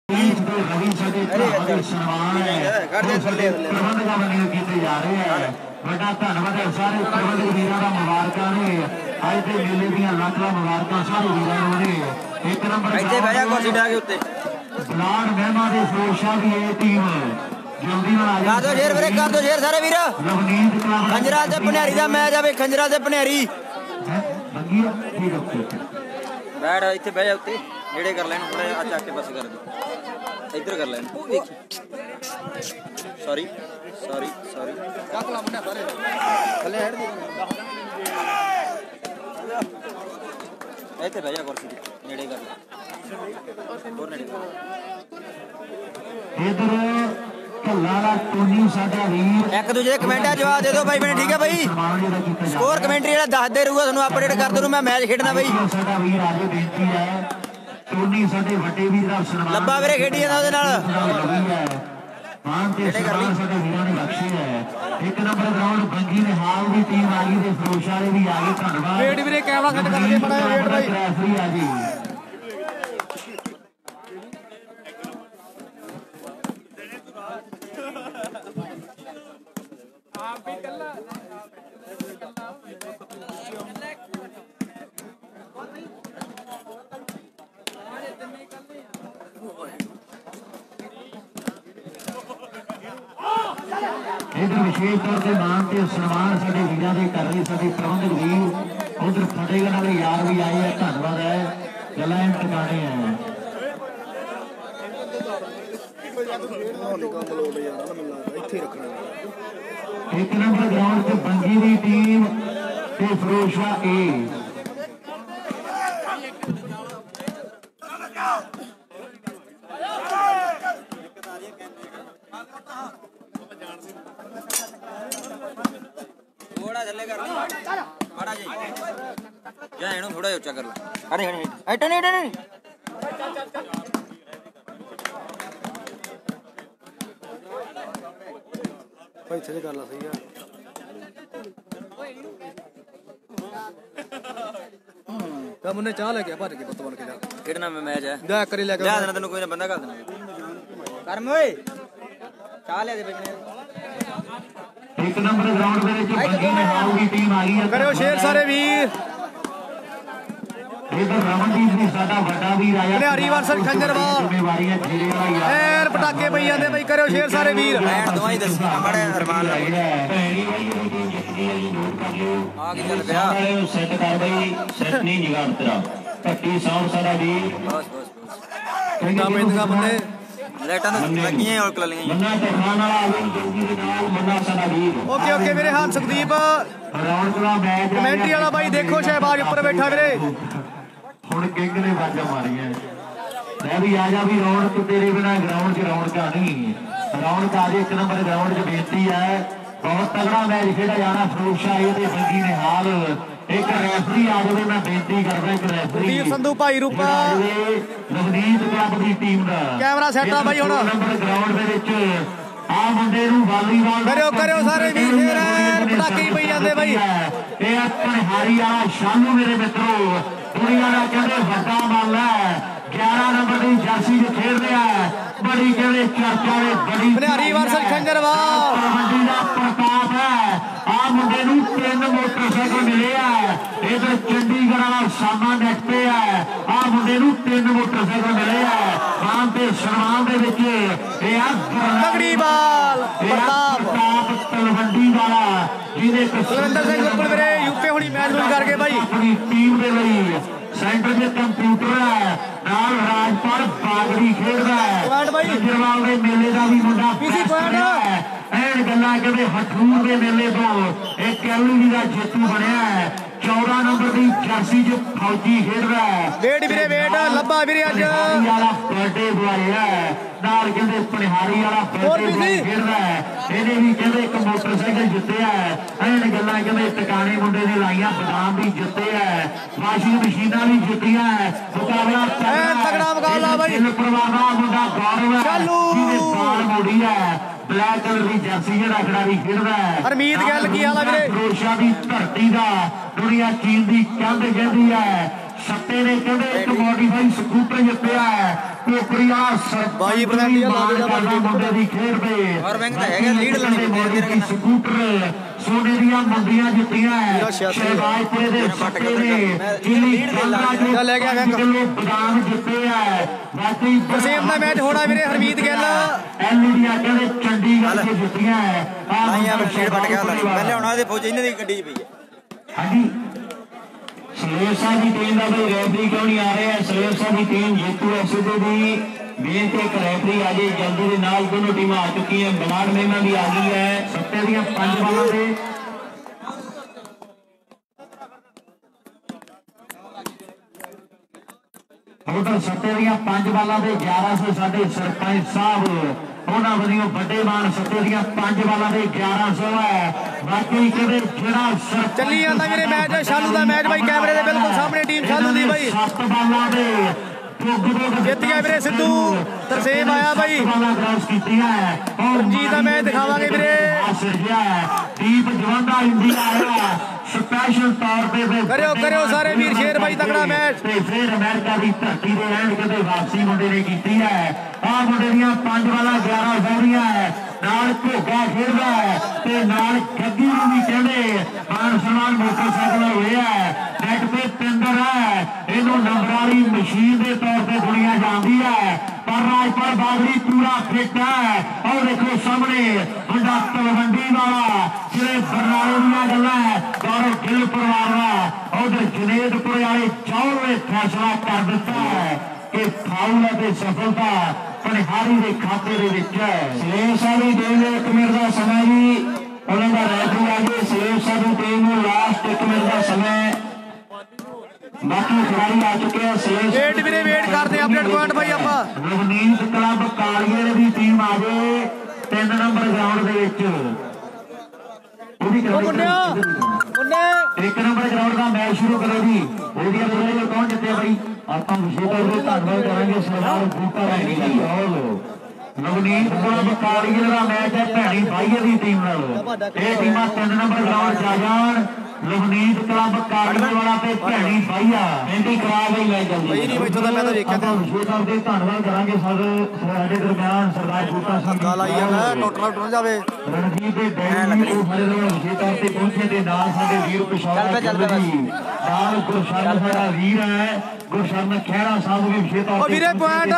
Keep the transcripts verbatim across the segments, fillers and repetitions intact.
रवि साडे भरावां दे सन्मान है प्रबंधक बने कीते जा रहे हैं। बड़ा धन्यवाद है सारे प्रबंधक वीरां दा मुबारकां ने अज दे मेले दीयां लख लख मुबारकां सारे वीरां नूं ने। एक नंबर ਇੱਥੇ ਬਹਿ ਜਾ ਕੁਰਸੀ ਢਾ ਕੇ ਉੱਤੇ बलाड महमा दे फिरोशा दी ए टीम जल्दी नाल आ ਕਰ ਦੋ ਸ਼ੇਰ ਵੀਰੇ ਕਰ ਦੋ ਸ਼ੇਰ ਸਾਰੇ ਵੀਰ लवनीत क्लब ਖੰਜਰਾ ਤੇ ਭਨਿਆਰੀ ਦਾ ਮੈਚ ਆਵੇ ਖੰਜਰਾ ਤੇ ਭਨਿਆਰੀ बंगी ठीक है ਬੈਠ ਇੱਥੇ ਬਹਿ ਜਾ ਉੱਤੇ ਨੇੜੇ ਕਰ ਲੈਣ ਥੋੜਾ ਆ ਚੱਕ ਕੇ ਬਸ ਕਰ ਦੇ ਇੱਧਰ ਕਰ ਲੈਣ ਉਹ ਦੇਖੀ ਸੌਰੀ ਸੌਰੀ ਸੌਰੀ ਚੱਕ ਲਾ ਮੁੰਡਾ ਬਾਰੇ ਥੱਲੇ ਹੈਡ ਦੇ ਇੱਥੇ ਬਹਿ ਜਾ ਕੁਰਸੀ ਨੇੜੇ ਕਰ ਲੈ ਹੋਰ ਨੇੜੇ इधर कल्ला दा टोनी साडा वीर ਇੱਕ ਦੂਜੇ ਦੇ ਕਮੈਂਟਾਂ ਜਵਾਬ ਦੇ ਦਿਓ ਬਾਈ ਬਣੇ ਠੀਕ ਹੈ ਬਾਈ ਸਕੋਰ ਕਮੈਂਟਰੀ ਜਿਹੜਾ ਦੱਸਦੇ ਰਹੂਗਾ ਤੁਹਾਨੂੰ ਅਪਡੇਟ ਕਰਦੇ ਰਹੂ ਮੈਂ ਮੈਚ ਖੇਡਣਾ ਬਾਈ ਸਾਡਾ ਵੀਰ ਆਗੇ ਬੇਨਤੀ ਹੈ ਟੋਨੀ ਸਾਡੇ ਵੱਡੇ ਵੀਰ ਦਾ ਸਨਮਾਨ ਲੱਭਾ ਵੀਰੇ ਖੇਡੀ ਜਾਂਦਾ ਉਹਦੇ ਨਾਲ ਮਾਨ ਤੇ ਸਨਮਾਨ ਸਾਡੇ ਵੀਰਾਂ ਨੇ ਬਖਸ਼ੀ ਹੈ। ਇੱਕ ਨੰਬਰ ਗਰਾਊਂਡ ਬੰਗੀ ਦੇ ਹਾਲ ਦੀ ਟੀਮ ਆ ਗਈ ਤੇ ਫਿਰੋਸ਼ ਵਾਲੇ ਵੀ ਆ ਗਏ ਧੰਨਵਾਦ ਵੇਟ ਵੀਰੇ ਕੈਮਰਾ ਸੈੱਟ ਕਰ ਦੇ ਬੜਾ ਵੇਟ ਬਾਈ ਰੈਫਰੀ ਆ ਜੀ ਆਪ ਵੀ ਕੱਲਾ इधर विशेष तौर से मान से सन्मान साडे वीरां दे कर रहे साडे प्रबंधक वीर उधर फतेहगढ़ वाले यार भी आए हैं धन्यवाद है गला टकाने हैं। एक नंबर ग्राउंड से बंगी की टीम ते फिरोशा ए ਥੋੜਾ ਥੱਲੇ ਕਰ ਲੈ ਮਾੜਾ ਜੀ ਜਾ ਇਹਨੂੰ ਥੋੜਾ ਉੱਚਾ ਕਰ ਲੈ ਅਰੇ ਹਣੇ ਹਟੇ ਨਹੀਂ ਹਟੇ ਨਹੀਂ ਭਾਈ ਥੱਲੇ ਕਰ ਲੈ ਸਹੀ ਆ ਤਾਂ ਮੁੰਨੇ ਚਾਹ ਲੈ ਕੇ ਭੱਜ ਕੇ ਪੁੱਤ ਬਣ ਕੇ ਜਾ ਖੇਡਣਾ ਮੈਂ ਮੈਚ ਹੈ ਜਾ ਕਰੀ ਲੈ ਕੇ ਲਿਆ ਦੇਣਾ ਤੈਨੂੰ ਕੋਈ ਨਾ ਬੰਦਾ ਕਰ ਦੇਣਾ ਕਰਮ ਓਏ ਚਾਹ ਲੈ ਦੇ ਬੇਚਣੇ एक नंबर ग्राउंड में जो बंगी में हाल की टीम आ गई है करो शेर सारे वीर इधर रमनदीप भी साडा बड़ा वीर आया भनियारी वारसन खंजरवाल जिम्मेवारी है खेले वाला यार ਐਰ ਪਟਾਕੇ ਪਈ ਜਾਂਦੇ ਬਈ ਕਰਿਓ ਸ਼ੇਰ ਸਾਰੇ ਵੀਰ ਐਨ ਦਵਾਈ ਦੱਸ ਬੜੇ ਅਰਮਾਨ ਭੈਣੀ ਵਾਲੀ ਦੀ ਟੀਮ ਜਿੱਤਦੀ ਹੈ ਜੀ ਨੋਟ ਕਰ ਲਿਓ ਆ ਕੀ ਚੱਲ ਪਿਆ ਸਾਰੇ ਸੈੱਟ ਕਰ ਬਈ ਸੈੱਟ ਨਹੀਂ ਜਗਾੜ ਤੇਰਾ ਪੱਟੀ ਸਾਹਮ ਸਾਡਾ ਵੀਰ ਬਸ ਬਸ ਬਸ ਤਾਂ ਪੈਂਦਾ ਬੰਦੇ ਲਾਈਟਾਂ ਤਾਂ ਲੱਗੀਆਂ ਔਰ ਕਲੀਆਂ ਮੰਨਾ ਤਖਾਨ ਵਾਲਾ ਅਵਨ ਜੋਗੀ ਦੇ ਨਾਲ ਮੰਨਾ ਸਾਡਾ ਵੀਰ ਓਕੇ ਓਕੇ ਮੇਰੇ ਹੱਥ ਸੁਖਦੀਪ ਰਾਉਂਡ ਦਾ ਮੈਚ ਕਮੈਂਟਰੀ ਵਾਲਾ ਬਾਈ ਦੇਖੋ ਸ਼ਹਿਬਾਜ਼ ਉੱਪਰ ਬੈਠਾ ਵੀਰੇ ਹੁਣ ਕਿੰਗ ਨੇ ਵਾਜਾਂ ਮਾਰੀਆਂ ਮੈਂ ਵੀ ਆ ਜਾ ਵੀ ਰੌਣਕ ਤੇਰੇ ਬਿਨਾ ਗਰਾਊਂਡ 'ਚ ਰੌਣਕਾਂ ਨਹੀਂ ਰੌਣਕ ਆ ਜੇ ਇੱਕ ਨੰਬਰ ਗਰਾਊਂਡ 'ਚ ਬੇਨਤੀ ਹੈ ਬਹੁਤ ਤਗੜਾ ਮੈਚ ਖੇਡਿਆ ਜਾਣਾ ਫਿਰੋਸ਼ਾ ਇਹ ਤੇ ਬੰਗੀ ਨੇ ਹਾਲ ਇੱਕ ਰੈਫਰੀ ਆ ਜਾਵੇ ਮੈਂ ਬੇਨਤੀ ਕਰਦਾ ਇੱਕ ਰੈਫਰੀ ਵੀਰ ਸੰਧੂ ਭਾਈ ਰੂਪਾ ਨਵਨੀਤ ਕਲੱਬ ਦੀ ਟੀਮ ਦਾ ਕੈਮਰਾ ਸੈੱਟ ਆ ਬਾਈ ਹੁਣ ਨੰਬਰ ਗਰਾਊਂਡ ਦੇ ਵਿੱਚ ਆ ਮੁੰਡੇ ਨੂੰ ਵਾਲੀਬਾਲ ਕਰਿਓ ਕਰਿਓ ਸਾਰੇ ਵੀਰ ਫੇਰ ਪਟਾਕੇ ਹੀ ਪਈ ਜਾਂਦੇ ਬਾਈ ਇਹ ਆਪਣੇ ਹਾਰੀ ਵਾਲਾ ਸ਼ਾਨੂ ਮੇਰੇ ਮਿੱਤਰੋ ਦੁਨੀਆ ਦਾ ਕਹਿੰਦੇ ਵੱਡਾ ਮੱਲ ਹੈ ਗਿਆਰਾਂ ਨੰਬਰ ਦੀ ਜਰਸੀ 'ਚ ਖੇਡ ਰਿਹਾ ਹੈ ਬੜੀ ਕਹਿੰਦੇ ਚਰਚਾ ਦੇ ਬੜੀ ਭਨਿਆਰੀ ਵਾਰਸਨ ਖੰਜਰਵਾਲ ਕਬੱਡੀ ਦਾ ਪ੍ਰਤਾਪ ਹੈ ਆ ਮੁੰਡੇ ਨੂੰ ਤਿੰਨ ਮੋਟਰਸਾਈਕਲ ਮਿਲੇ ਆ ਇਧਰ ਚੰਡੀਗੜ੍ਹ ਵਾਲਾ ਸਾਮਾ ਨੈਟ ਤੇ ਹੈ ਆ ਮੁੰਡੇ ਨੂੰ ਤਿੰਨ ਮੋਟਰਸਾਈਕਲ ਮਿਲੇ ਆ ਮਾਨ ਤੇ ਸਨਮਾਨ ਦੇ ਵਿੱਚ ਇਹ ਆ ਤਗੜੀ ਬਾਲ ਪ੍ਰਤਾਪ ਪ੍ਰਤਾਪ ਤਲਵੰਡੀ ਵਾਲਾ ਜਿਹਦੇ ਸੁਰਿੰਦਰ ਸਿੰਘ ਉੱਪਰ ਵੀਰੇ ਯੂਕੇ ਹੁਣੀ ਮੈਚ ਨੂੰ ਕਰਕੇ ਬਾਈ ਆਪਣੀ ਟੀਮ ਦੇ ਲਈ ਸੈਂਟਰ ਦੇ ਕੰਪਿਊਟਰ ਹੈ ਨਾਲ ਰਾਜਪਾਲ ਬਾਗੜੀ ਖੇਡਦਾ ਹੈ ਜਰਵਾਲ ਦੇ ਮੇਲੇ ਦਾ ਵੀ ਮੁੰਡਾ ਪੀਸੀ ਪੁਆਇੰਟ ਐਨ ਗੱਲਾਂ ਕਹਿੰਦੇ ਹਠੂਰ ਦੇ ਮੇਲੇ ਤੋਂ ਇਹ ਕੈਲੂਰੀ ਦਾ ਜੇਤੂ ਬਣਿਆ ਹੈ ਚੌਦਾਂ ਨੰਬਰ ਦੀ ਜਰਸੀ 'ਚ ਫੌਜੀ ਖੇਡਦਾ ਹੈ ਵੇਟ ਵੀਰੇ ਵੇਟ ਲੱਭਾ ਵੀਰੇ ਅੱਜ ਵਾਲਾ ਬਰਥਡੇ ਬੁਆਇਆ ਨਾਲ ਕਹਿੰਦੇ ਪਨਿਹਾਰੀ ਵਾਲਾ ਬਰਥਡੇ ਖੇਡਦਾ ਹੈ ਇਹਨੇ ਵੀ ਕਹਿੰਦੇ ਇੱਕ ਮੋਟਰਸਾਈਕਲ ਜਿੱਤਿਆ ਹੈ ਐਨ ਗੱਲਾਂ ਕਹਿੰਦੇ ਟਿਕਾਣੇ ਮੁੰਡੇ ਨੇ ਲਾਈਆਂ ਬਦਾਮ ਵੀ ਜਿੱਤੇ ਹੈ ਵਾਸ਼ਿੰਗ ਮਸ਼ੀਨਾਂ ਵੀ ਜਿੱਤੀਆਂ ਹੈ ਮੁਕਾਬਲਾ ਤਗੜਾ ਮੁਕਾਬਲਾ ਬਾਈ ਪਰਿਵਾਰ ਦਾ ਮੁੰਡਾ ਗੌਰਵ ਹੈ ਜਿਹਨੇ ਬਾਲ ਮੋੜੀ ਹੈ ਬਲੈਕ ਕਲਰ ਦੀ ਜਰਸੀ ਜਿਹੜਾ ਖਿਡਾਰੀ ਖੇਡਦਾ ਹੈ ਹਰਮੀਤ ਗੱਲ ਕੀ ਹਾਲ ਆ ਵੀਰੇ ਫਿਰੋਸ਼ਾ ਦੀ ਧਰਤੀ ਦਾ ਦੁਨੀਆ ਚੀਨ ਦੀ ਕੰਧ ਕਹਿੰਦੀ ਹੈ सत्ते ने कहते एक मॉडिफाई स्कूटर जितया है कोकरिया बाई परसेंट मुंडे की खेड पे और बैंक है लीड लानी स्कूटर सोने दियां मुंडियां जितया है शहबाजपुरे दे सत्ते ने जिली चल ले गया बैंक किलो बादाम जिते है बाकी तरसेम दा मैच होना वीरे हरमीत गिल एलईडी कहते चंडीगढ़ से जितया है भाई यहां पर खेड फट गया पहले होना दे फौज इन्हां दी गड्डी च पई है हां जी सलेर साहब की टीम का भाई रेफरी क्यों नहीं आ रहे हैं सलेर साहब की टीम जीतू एसओ की बेनती एक रेफरी आ जाए जल्दी के नाल दोनों टीम आ चुकी हैं बलाड मेहमा भी आ गई है सत्ते दियां पंज बालां दे उधर सत्ते दियां पंज बालां दे ग्यारह सौ साडे सरपंच साहब ਉਹਨਾਂ ਵੱਲੋਂ ਵੱਡੇ ਮਾਨ ਸੱਤੇ ਦੀਆਂ ਪੰਜ ਬਾਲਾਂ ਦੇ ਗਿਆਰਾਂ ਸੌ ਹੈ ਬਾਕੀ ਕਿਹੜੇ ਜਿਹੜਾ ਚੱਲੀ ਜਾਂਦਾ ਵੀਰੇ ਮੈਚ ਸ਼ਾਲੂ ਦਾ ਮੈਚ ਬਾਈ ਕੈਮਰੇ ਦੇ ਬਿਲਕੁਲ ਸਾਹਮਣੇ ਟੀਮ ਸ਼ਾਲੂ ਦੀ ਬਾਈ ਸੱਤ ਬਾਲਾਂ ਦੇ ਜਿੱਤ ਗਿਆ ਵੀਰੇ ਸਿੱਧੂ ਤਰਸੇਮ ਆਇਆ ਬਾਈ ਬਾਲਾਂ ਕ੍ਰਾਸ ਕੀਤੀਆਂ ਰਣਜੀਤ ਦਾ ਮੈਚ ਦਿਖਾਵਾਂਗੇ ਵੀਰੇ ਦੀਪ ਜਵੰਦਾ ਇੰਡੀਆ ਆਇਆ ਸਪੈਸ਼ਲ ਤੌਰ ਤੇ ਕਰਿਓ ਕਰਿਓ ਸਾਰੇ ਵੀਰ ਸ਼ੇਰ ਬਾਈ ਤਗੜਾ ਮੈਚ ਤੇ ਫਿਰ ਅਮਰੀਕਾ ਦੀ ਧਰਤੀ ਦੇ ਰਹਿਣ ਕਿਤੇ ਵਾਪਸੀ ਮੁੰਡੇ ਨੇ ਕੀਤੀ ਹੈ ਆਹ ਮੁੰਡੇ ਦੀਆਂ ਪੰਜ ਬਾਲਾਂ ਗਿਆਰਾਂ ਸੌ ਦੀਆਂ ਹੈ ਨਾਲ ਘੋਗਾ ਖੇਡਦਾ ਹੈ ਤੇ ਨਾਲ ਗੱਗੀ ਨੂੰ ਵੀ ਕਹਿੰਦੇ ਮਾਨ ਸਨਮਾਨ ਮੋਟਰਸਾਈਕਲ ਹੋਇਆ ਨੈਟ ਤੇ ਪਿੰਦਰ ਹੈ ਇਹਨੂੰ ਨੰਬਰ ਵਾਲੀ ਮਸ਼ੀਨ ਦੇ ਤੌਰ ਤੇ ਦੁਨੀਆ ਜਾਣਦੀ ਹੈ ਪਰ ਰਾਜਪਾਲ ਬਾਦਰੀ ਪੂਰਾ ਫਿੱਟ ਹੈ ਔਰ ਦੇਖੋ ਸਾਹਮਣੇ ਵੱਡਾ ਤਲਵੰਡੀ ਵਾਲਾ ਜਿਹੜੇ ਬਰਨਾਲੇ ਦੀਆਂ ਗੱਲਾਂ ਹੈ ਗੌਰਵ ਗਿੱਲ ਪਰਿਵਾਰ ਦਾ ਉਧਰ ਜਨੇਦਪੁਰ ਵਾਲੇ ਚੌਲ ਨੇ ਫੈਸਲਾ ਕਰ ਦਿੱਤਾ ਹੈ ਕਿ ਫਾਉਲ ਅਤੇ ਸਫਲਤਾ ਪਨਿਹਾਰੀ ਦੇ ਖਾਤੇ ਦੇ ਵਿੱਚ ਹੈ ਸਲੇਮ ਸਾਹਿਬ ਦੀ ਟੀਮ ਦੇ ਇੱਕ ਮਿੰਟ ਦਾ ਸਮਾਂ ਜੀ ਉਹਨਾਂ ਦਾ ਰੈਫਰੀ ਆ ਗਏ ਸਲੇਮ ਸਾਹਿਬ ਦੀ ਟੀਮ ਨੂੰ ਲਾਸਟ ਇੱਕ ਮਿੰਟ ਦਾ ਸਮਾਂ ਬਾਕੀ ਖਿਡਾਰੀ ਆ ਚੁੱਕੇ ਆ ਸਲੇਮ ਵੇਟ ਵੀਰੇ ਵੇਟ ਕਰਦੇ ਅਪਡੇਟ ਪੁਆਇੰਟ ਭਾਈ ਆਪਾਂ ਰਵਨੀਤ ਕਲੱਬ ਕਾਲੀਏ ਦੀ ਟੀਮ ਆ ਗਏ ਤਿੰਨ ਨੰਬਰ ਗਰਾਊਂਡ ਦੇ ਵਿੱਚ ਉਹਦੀ ਮੁੰਡਿਆ ਮੁੰਡੇ ਇੱਕ ਨੰਬਰ ਗਰਾਊਂਡ ਦਾ ਮੈਚ ਸ਼ੁਰੂ ਕਰੋ ਜੀ ਉਹਦੀ ਬੋਲੇ ਕੌਣ ਜਿੱਤੇ ਬਾਈ ਆਪਾਂ ਵਿਸ਼ੇਸ਼ ਤੌਰ ਤੇ ਧੰਨਵਾਦ ਕਰਾਂਗੇ ਸਰਦਾਰ ਬੂਟਾ ਰਾਣੀ ਜੀ ਔਰ ਨਵਨੀਤ ਕਲੱਬ ਕਾਲੀਏ ਦਾ ਮੈਚ ਹੈ ਭੈਣੀ ਬਾਈਏ ਦੀ ਟੀਮ ਨਾਲ ਇਹ ਟੀਮਾਂ ਤਿੰਨ ਨੰਬਰ ਗਰਾਊਂਡ 'ਚ ਆ ਜਾਣ ਨਵਨੀਤ ਕਲੱਬ ਕਾਲੀਏ ਵਾਲਾ ਤੇ ਭੈਣੀ ਬਾਈਆ ਐਂਟੀ ਕਰਾ ਗਈ ਲੈ ਜਲਦੀ ਬਈ ਨਹੀਂ ਬੈਠੋ ਤਾਂ ਮੈਂ ਤਾਂ ਵੇਖਿਆ ਤੇ ਵਿਸ਼ੇਸ਼ ਤੌਰ ਤੇ ਧੰਨਵਾਦ ਕਰਾਂਗੇ ਸਰ ਸਾਡੇ ਦਰਮਿਆਨ ਸਰਦਾਰ ਬੂਟਾ ਸਿੰਘ ਗੱਲ ਆਈ ਆ ਟੋਟਲ ਟੁੱਟ ਜਾਵੇ ਰਣਜੀਤ ਦੇ ਡੈਡੀ ਉਹ ਸਾਡੇ ਨਾਲ ਵਿਸ਼ੇਸ਼ ਤੌਰ ਤੇ ਪਹੁੰਚੇ ਤੇ ਨਾਲ ਸਾਡੇ ਵੀਰ ਪਿਸ਼ੌਰ ਜੀ ਨਾਲ ਗੁਰਸ਼ਰਨ ਸਾਡਾ ਵੀਰ ਹੈ ਗੁਰਸ਼ਰਨ ਖਹਿਰਾ ਸਾਹਿਬ ਵੀ ਵਿਸ਼ੇਸ਼ ਤੌਰ ਤੇ ਉਹ ਵੀਰੇ ਪੁਆਇੰਟ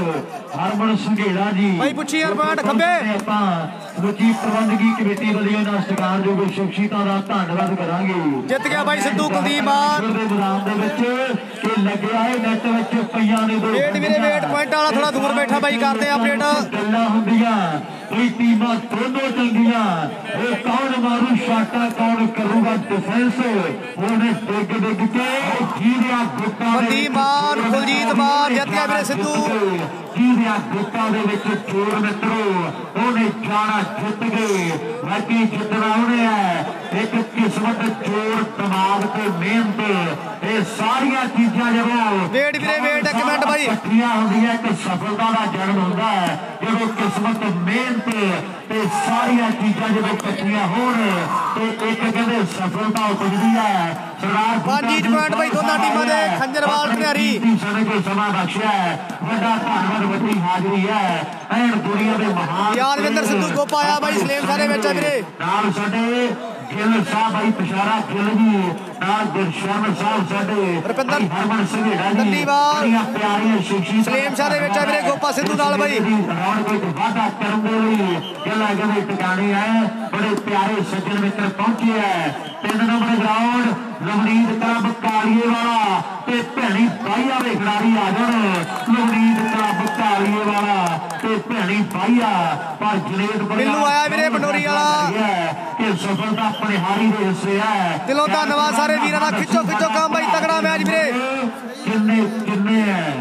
ਹਰਮਨ ਸੰਘੇੜਾ ਜੀ ਭਾਈ ਪੁੱਛੀ ਯਾਰ ਪੁਆਇੰਟ ਖੱਬੇ ਆਪਾਂ ਸਮੁੱਚੀ ਪ੍ਰਬੰਧਕੀ ਕਮੇਟੀ ਵੱਲੋਂ ਇਹਨਾਂ ਸਤਿਕਾਰਯੋਗ ਸ਼ਖਸੀਅਤਾਂ ਦਾ ਧੰਨਵਾਦ ਕਰਾਂਗੇ ਜਿੱਤ ਗਿਆ ਬਾਈ ਸਿੱਧੂ ਕੁਲਦੀਪ ਮਾਨ ਦੇ ਮੈਦਾਨ ਦੇ ਵਿੱਚ ਕਿ ਲੱਗਿਆ ਹੈ ਨੈਟ ਵਿੱਚ ਪਈਆਂ ਨੇ ਦੋ ਵੇਟ ਵੀਰੇ ਵੇਟ ਪੁਆਇੰਟ ਵਾਲਾ ਥੋੜਾ ਦੂਰ ਬੈਠਾ ਬਾਈ ਕਰਦੇ ਅਪਡੇਟ ਗੱਲਾਂ ਹੁੰਦੀਆਂ ਕੋਈ ਟੀਮਾਂ ਦੋਨੋਂ ਚੰਗੀਆਂ ਇਹ ਕੌਣ ਮਾਰੂ ਸ਼ਾਟਾ ਕੌਣ ਕਰੂਗਾ ਡਿਫੈਂਸ ਉਹਨੇ ਡਿੱਗ ਡਿੱਗ ਕੇ ਜੀਰਿਆ ਗੁੱਟਾਂ ਕੁਲਦੀਪ ਮਾਨ ਕੁਲਜੀਤ ਮਾਨ ਜਿੱਤ ਗਿਆ ਵੀਰੇ ਸਿੱਧੂ ਜੀਰਿਆ ਗੁੱਟਾਂ ਦੇ ਵਿੱਚ ਚੋਰ ਮਿੱਤਰੋ ਉਹਨੇ ਜਾਣਾ ਜਿੱਤ ਗਏ ਬਾਕੀ ਜਿੱਤਣਾ ਉਹਨੇ ਹੈ ਇੱਕ ਕਿਸਮਤ ਚੋਰ ਦਿਮਾਗ ਤੇ ਮਿਹਨਤ ਇਹ ਸਾਰੀਆਂ ਚੀਜ਼ਾਂ ਜਦੋਂ ਵੇਟ ਵੀਰੇ ਵੇਟ ਇੱਕ ਮਿੰਟ ਬਾਈ ਇਕੱਠੀਆਂ ਹੁੰਦੀਆਂ ਇੱਕ ਸਫਲਤਾ ਦਾ ਜਨਮ ਹੁੰਦਾ ਹੈ ਜਦੋਂ ਕਿਸਮਤ ਮਿਹਨਤ ਤੇ ਸਾਰੀਆਂ ਚੀਜ਼ਾਂ ਜਦੋਂ ਇਕੱਠੀਆਂ ਹੋਣ ਤੇ ਇੱਕ ਕਹਿੰਦੇ ਸਫਲਤਾ ਉਪਜਦੀ ਹੈ ਸਰਦਾਰ ਪੰਜ ਪੁਆਇੰਟ ਬਾਈ ਦੋਨਾਂ ਟੀਮਾਂ ਦੇ ਖੰਜਰਵਾਲ ਭਿਆਰੀ ਸਾਡੇ ਕੋਲ ਸਮਾਂ ਬਖਸ਼ਿਆ ਹੈ ਵੱਡਾ ਧੰਨਵਾਦ ਵੱਡੀ ਹਾਜ਼ਰੀ ਹੈ ਐਨ ਦੁਨੀਆ ਦੇ ਮਹਾਨ ਯਾਦਵਿੰਦਰ ਸਿੱਧੂ ਗੋਪਾ ਆਇਆ ਬਾਈ ਸਲੇਮ ਸਾਰੇ ਵਿੱਚ ਆ ਵੀਰੇ ਨਾਲ ਸਾਡੇ ਗਿੱਲ ਸਾਹਿਬ ਭਾਈ ਪਿਸ਼ਾਰਾ ਗਿੱਲ ਜੀ ਨਾਲ ਗੁਰਸ਼ਰਨ ਸਾਹਿਬ ਸਾਡੇ ਰੁਪਿੰਦਰ ਹਰਮਨ ਸੰਘੇੜਾ ਜੀ ਧੰਨੀਵਾਦ ਬੜੀਆਂ ਪਿਆਰੀਆਂ ਸ਼ਖਸੀਅਤਾਂ ਸਲੇਮ ਸਾਰੇ ਵਿੱਚ ਆ ਵੀਰੇ ਗੋਪਾ ਸਿੱਧੂ ਨਾਲ ਬਾਈ ਰੌਣਕ ਵਿੱਚ ਵਾਧਾ ਕਰਨ ਦੇ ਲਈ ਗਿੱਲਾ ਗਿੱਲੇ ਟਿਕਾਣੇ ਆਏ ਬੜੇ ਪਿਆਰੇ ਸੱਜਣ ਮਿੱਤਰ ਪਹੁੰਚੇ ਹੈ ਤਿੰਨ number ground Navneet club Kaliye ਵਾਲਾ ਤੇ ਭੈਣੀ ਬਾਈਆ ਦੇ ਖਿਡਾਰੀ ਆ ਜਾਣ ਨਵਨੀਤ ਕਲੱਬ ਕਾਲੀਏ ਵਾਲਾ ਤੇ ਭੈਣੀ ਬਾਈਆ ਪਰ ਜਨੇਦ ਬਿੱਲੂ ਆਇਆ ਵੀਰੇ ਪੰਡੋਰੀ ਵਾਲਾ ਕਿ ਸਫਲਤਾ ਪਨਿਹਾਰੀ ਦੇ ਹਿੱਸੇ ਹੈ ਦਿਲੋਂ ਧੰਨਵਾਦ ਸਾਰੇ ਵੀਰਾਂ ਦਾ ਖਿੱਚੋ ਖਿੱਚੋ ਕੰਮ ਬਾਈ ਤਗੜਾ ਮੈਚ ਵੀਰੇ ਕਿੰਨੇ ਕਿੰਨੇ ਹੈ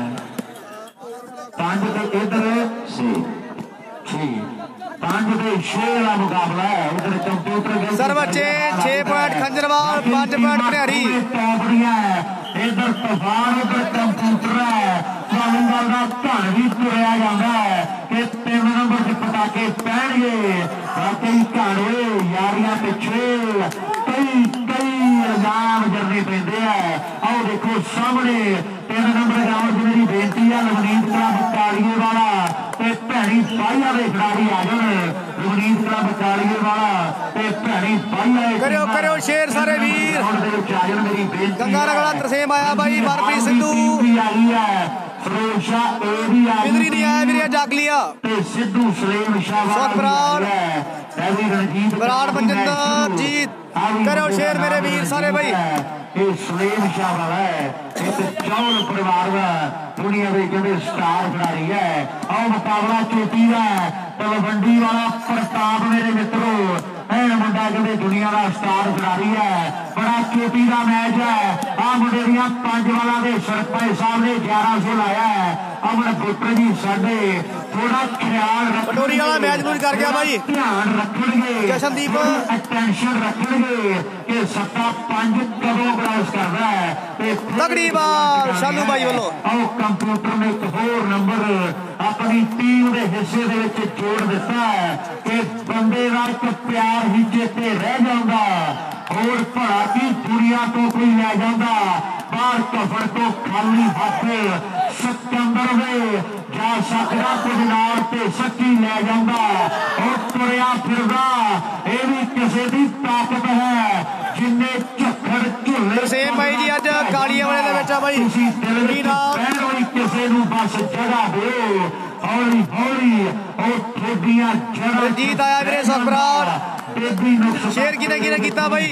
ਪੰਜ ਤੇ ਇਧਰ ਛੇ ਛੇ ਪੰਜ ਤੇ ਛੇ ਦਾ ਮੁਕਾਬਲਾ ਹੈ ਉਧਰ ਕੰਪਿਊਟਰ ਸਰਵੱਚੇ ਛੇ ਪੁਆਇੰਟ ਖੰਜਰਵਾਲ ਪੰਜ ਪੁਆਇੰਟ ਭਿਆਰੀ ਟੌਪੜੀਆਂ ਇਧਰ ਤੂਫਾਨ ਉਧਰ ਕੰਪਿਊਟਰ ਹੈ ਤੁਹਾਨੂੰ ਗੱਲ ਦਾ ਧਨ ਵੀ ਤੁਰਿਆ ਜਾਂਦਾ ਹੈ ਕਿ ਤਿੰਨ ਨੰਬਰ ਦੇ ਪਟਾਕੇ ਪੈਣਗੇ ਬਾਕੀ ਘਾੜੇ ਯਾਰੀਆਂ ਪਿੱਛੇ ਕਈ ਕਈ पंजाब जरने पेंदे है। आओ देखो सामने तीन नंबर ग्राउंड च मेरी बेनती है लवनीत क्लब कालीए वाला ते भैणी बाइया के खिलाड़ी आ जाए। लवनीत क्लब कालीए वाला ते भैणी बाइया करो करो शेर सारे वीर गंगा रगड़ा तरसेम आया भाई मनप्रीत सिद्धू आई है फिरोजा ए भी आई किधरी नहीं आया वीर जाग लिया ते सिद्धू सलेम शाह विराट बंजिंदर जीत करो शेर मेरे वीर सारे भाई सलेम शाह वाला है एक चौल परिवार का दुनिया में कहते स्टार खिलाड़ी है। और मुकाबला चोटी का तलवंडी वाला प्रताप मेरे मित्रों है मुंडा कहते दुनिया का स्टार खिलाड़ी है। बड़ा चोटी का मैच है। आ मुंडे दियां पंज वाला के सरपंच साहब ने ग्यारह सौ लाया है। अमन पुत्र जी साडे थोड़ा ख्याल पटोरी वाला मैच पूरी कर गया भाई ध्यान रखणगे जशनदीप अटेंशन रखणगे कि सत्ता पंज कदों क्रॉस करदा है तगड़ी बात शालू भाई वालों आओ कंप्यूटर ने एक होर नंबर अपनी टीम के हिस्से दे विच जोड़ दिता है कि बंदे दा एक प्यार ही चेते रह जांदा और भला की दुनिया तो कोई लै जांदा बाहर कफर तो खाली हथ सिकंदर वे जा सकदा कुछ नाल ते सच्ची लै जांदा और तुरिया फिरदा ये भी किसी की ताकत है जिन्ने झक्खड़ झुले सेम भाई जी अज कालिया वाले दे विच आ भाई किसी नूं बस जगह दो हौली हौली और ठेडियां जड़ा जीत आया वीरे सकरार शेर किने किने कीता भाई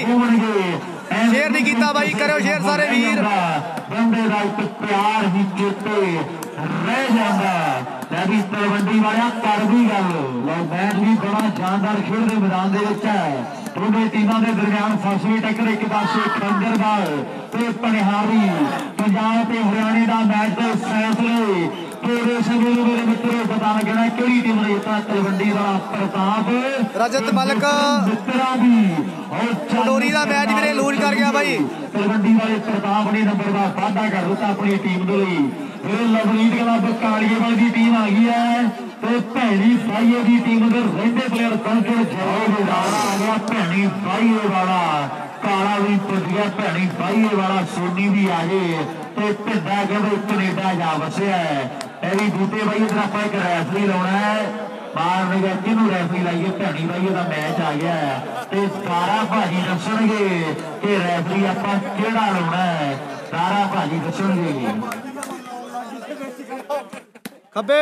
शेर नहीं कीता भाई करो शेर सारे वीर बंदे दा इक प्यार ही चेते रह जांदा लगी तलवंडी वाला कर भी गल मैच भी बड़ा जानदार खेल दे मैदान दे विच है। दोनों टीमां दे दरमियान फसवी टक्कर एक पासे खंजरबाल ते पनिहारी पंजाब ते हरियाणे दा मैच दे फैसले तेरे सवेरे मेरे मित्रों पता लगना केड़ी टीम ने जितना तलवंडी वाला प्रताप रजत मलक मित्रा भी और पटोरी दा मैच वीरे लूज कर गया भाई तलवंडी वाले प्रताप ने नंबर दा वाधा कर दिता अपनी टीम दे लई। फिर लवनीत क्लब कालीए वाली दी टीम आ गई है तो भैणी बाईए की टीम के रहते प्लेयर कंकड़ जाओ आ गया भैणी बाईए वाला काला भी पुज गया भैणी बाईए वाला सोनी भी आ गए तो भिड्डा कहते कनेडा जा बसिया है। यही बूटे भाई इधर आप एक रैफरी लाना है बाहर ने गया किनू रैफरी लाइए भैणी बाईए का मैच आ गया है तो सारा भाजी दसणगे कि रैफरी आप केड़ा लाना है सारा भाजी दसणगे खब्बे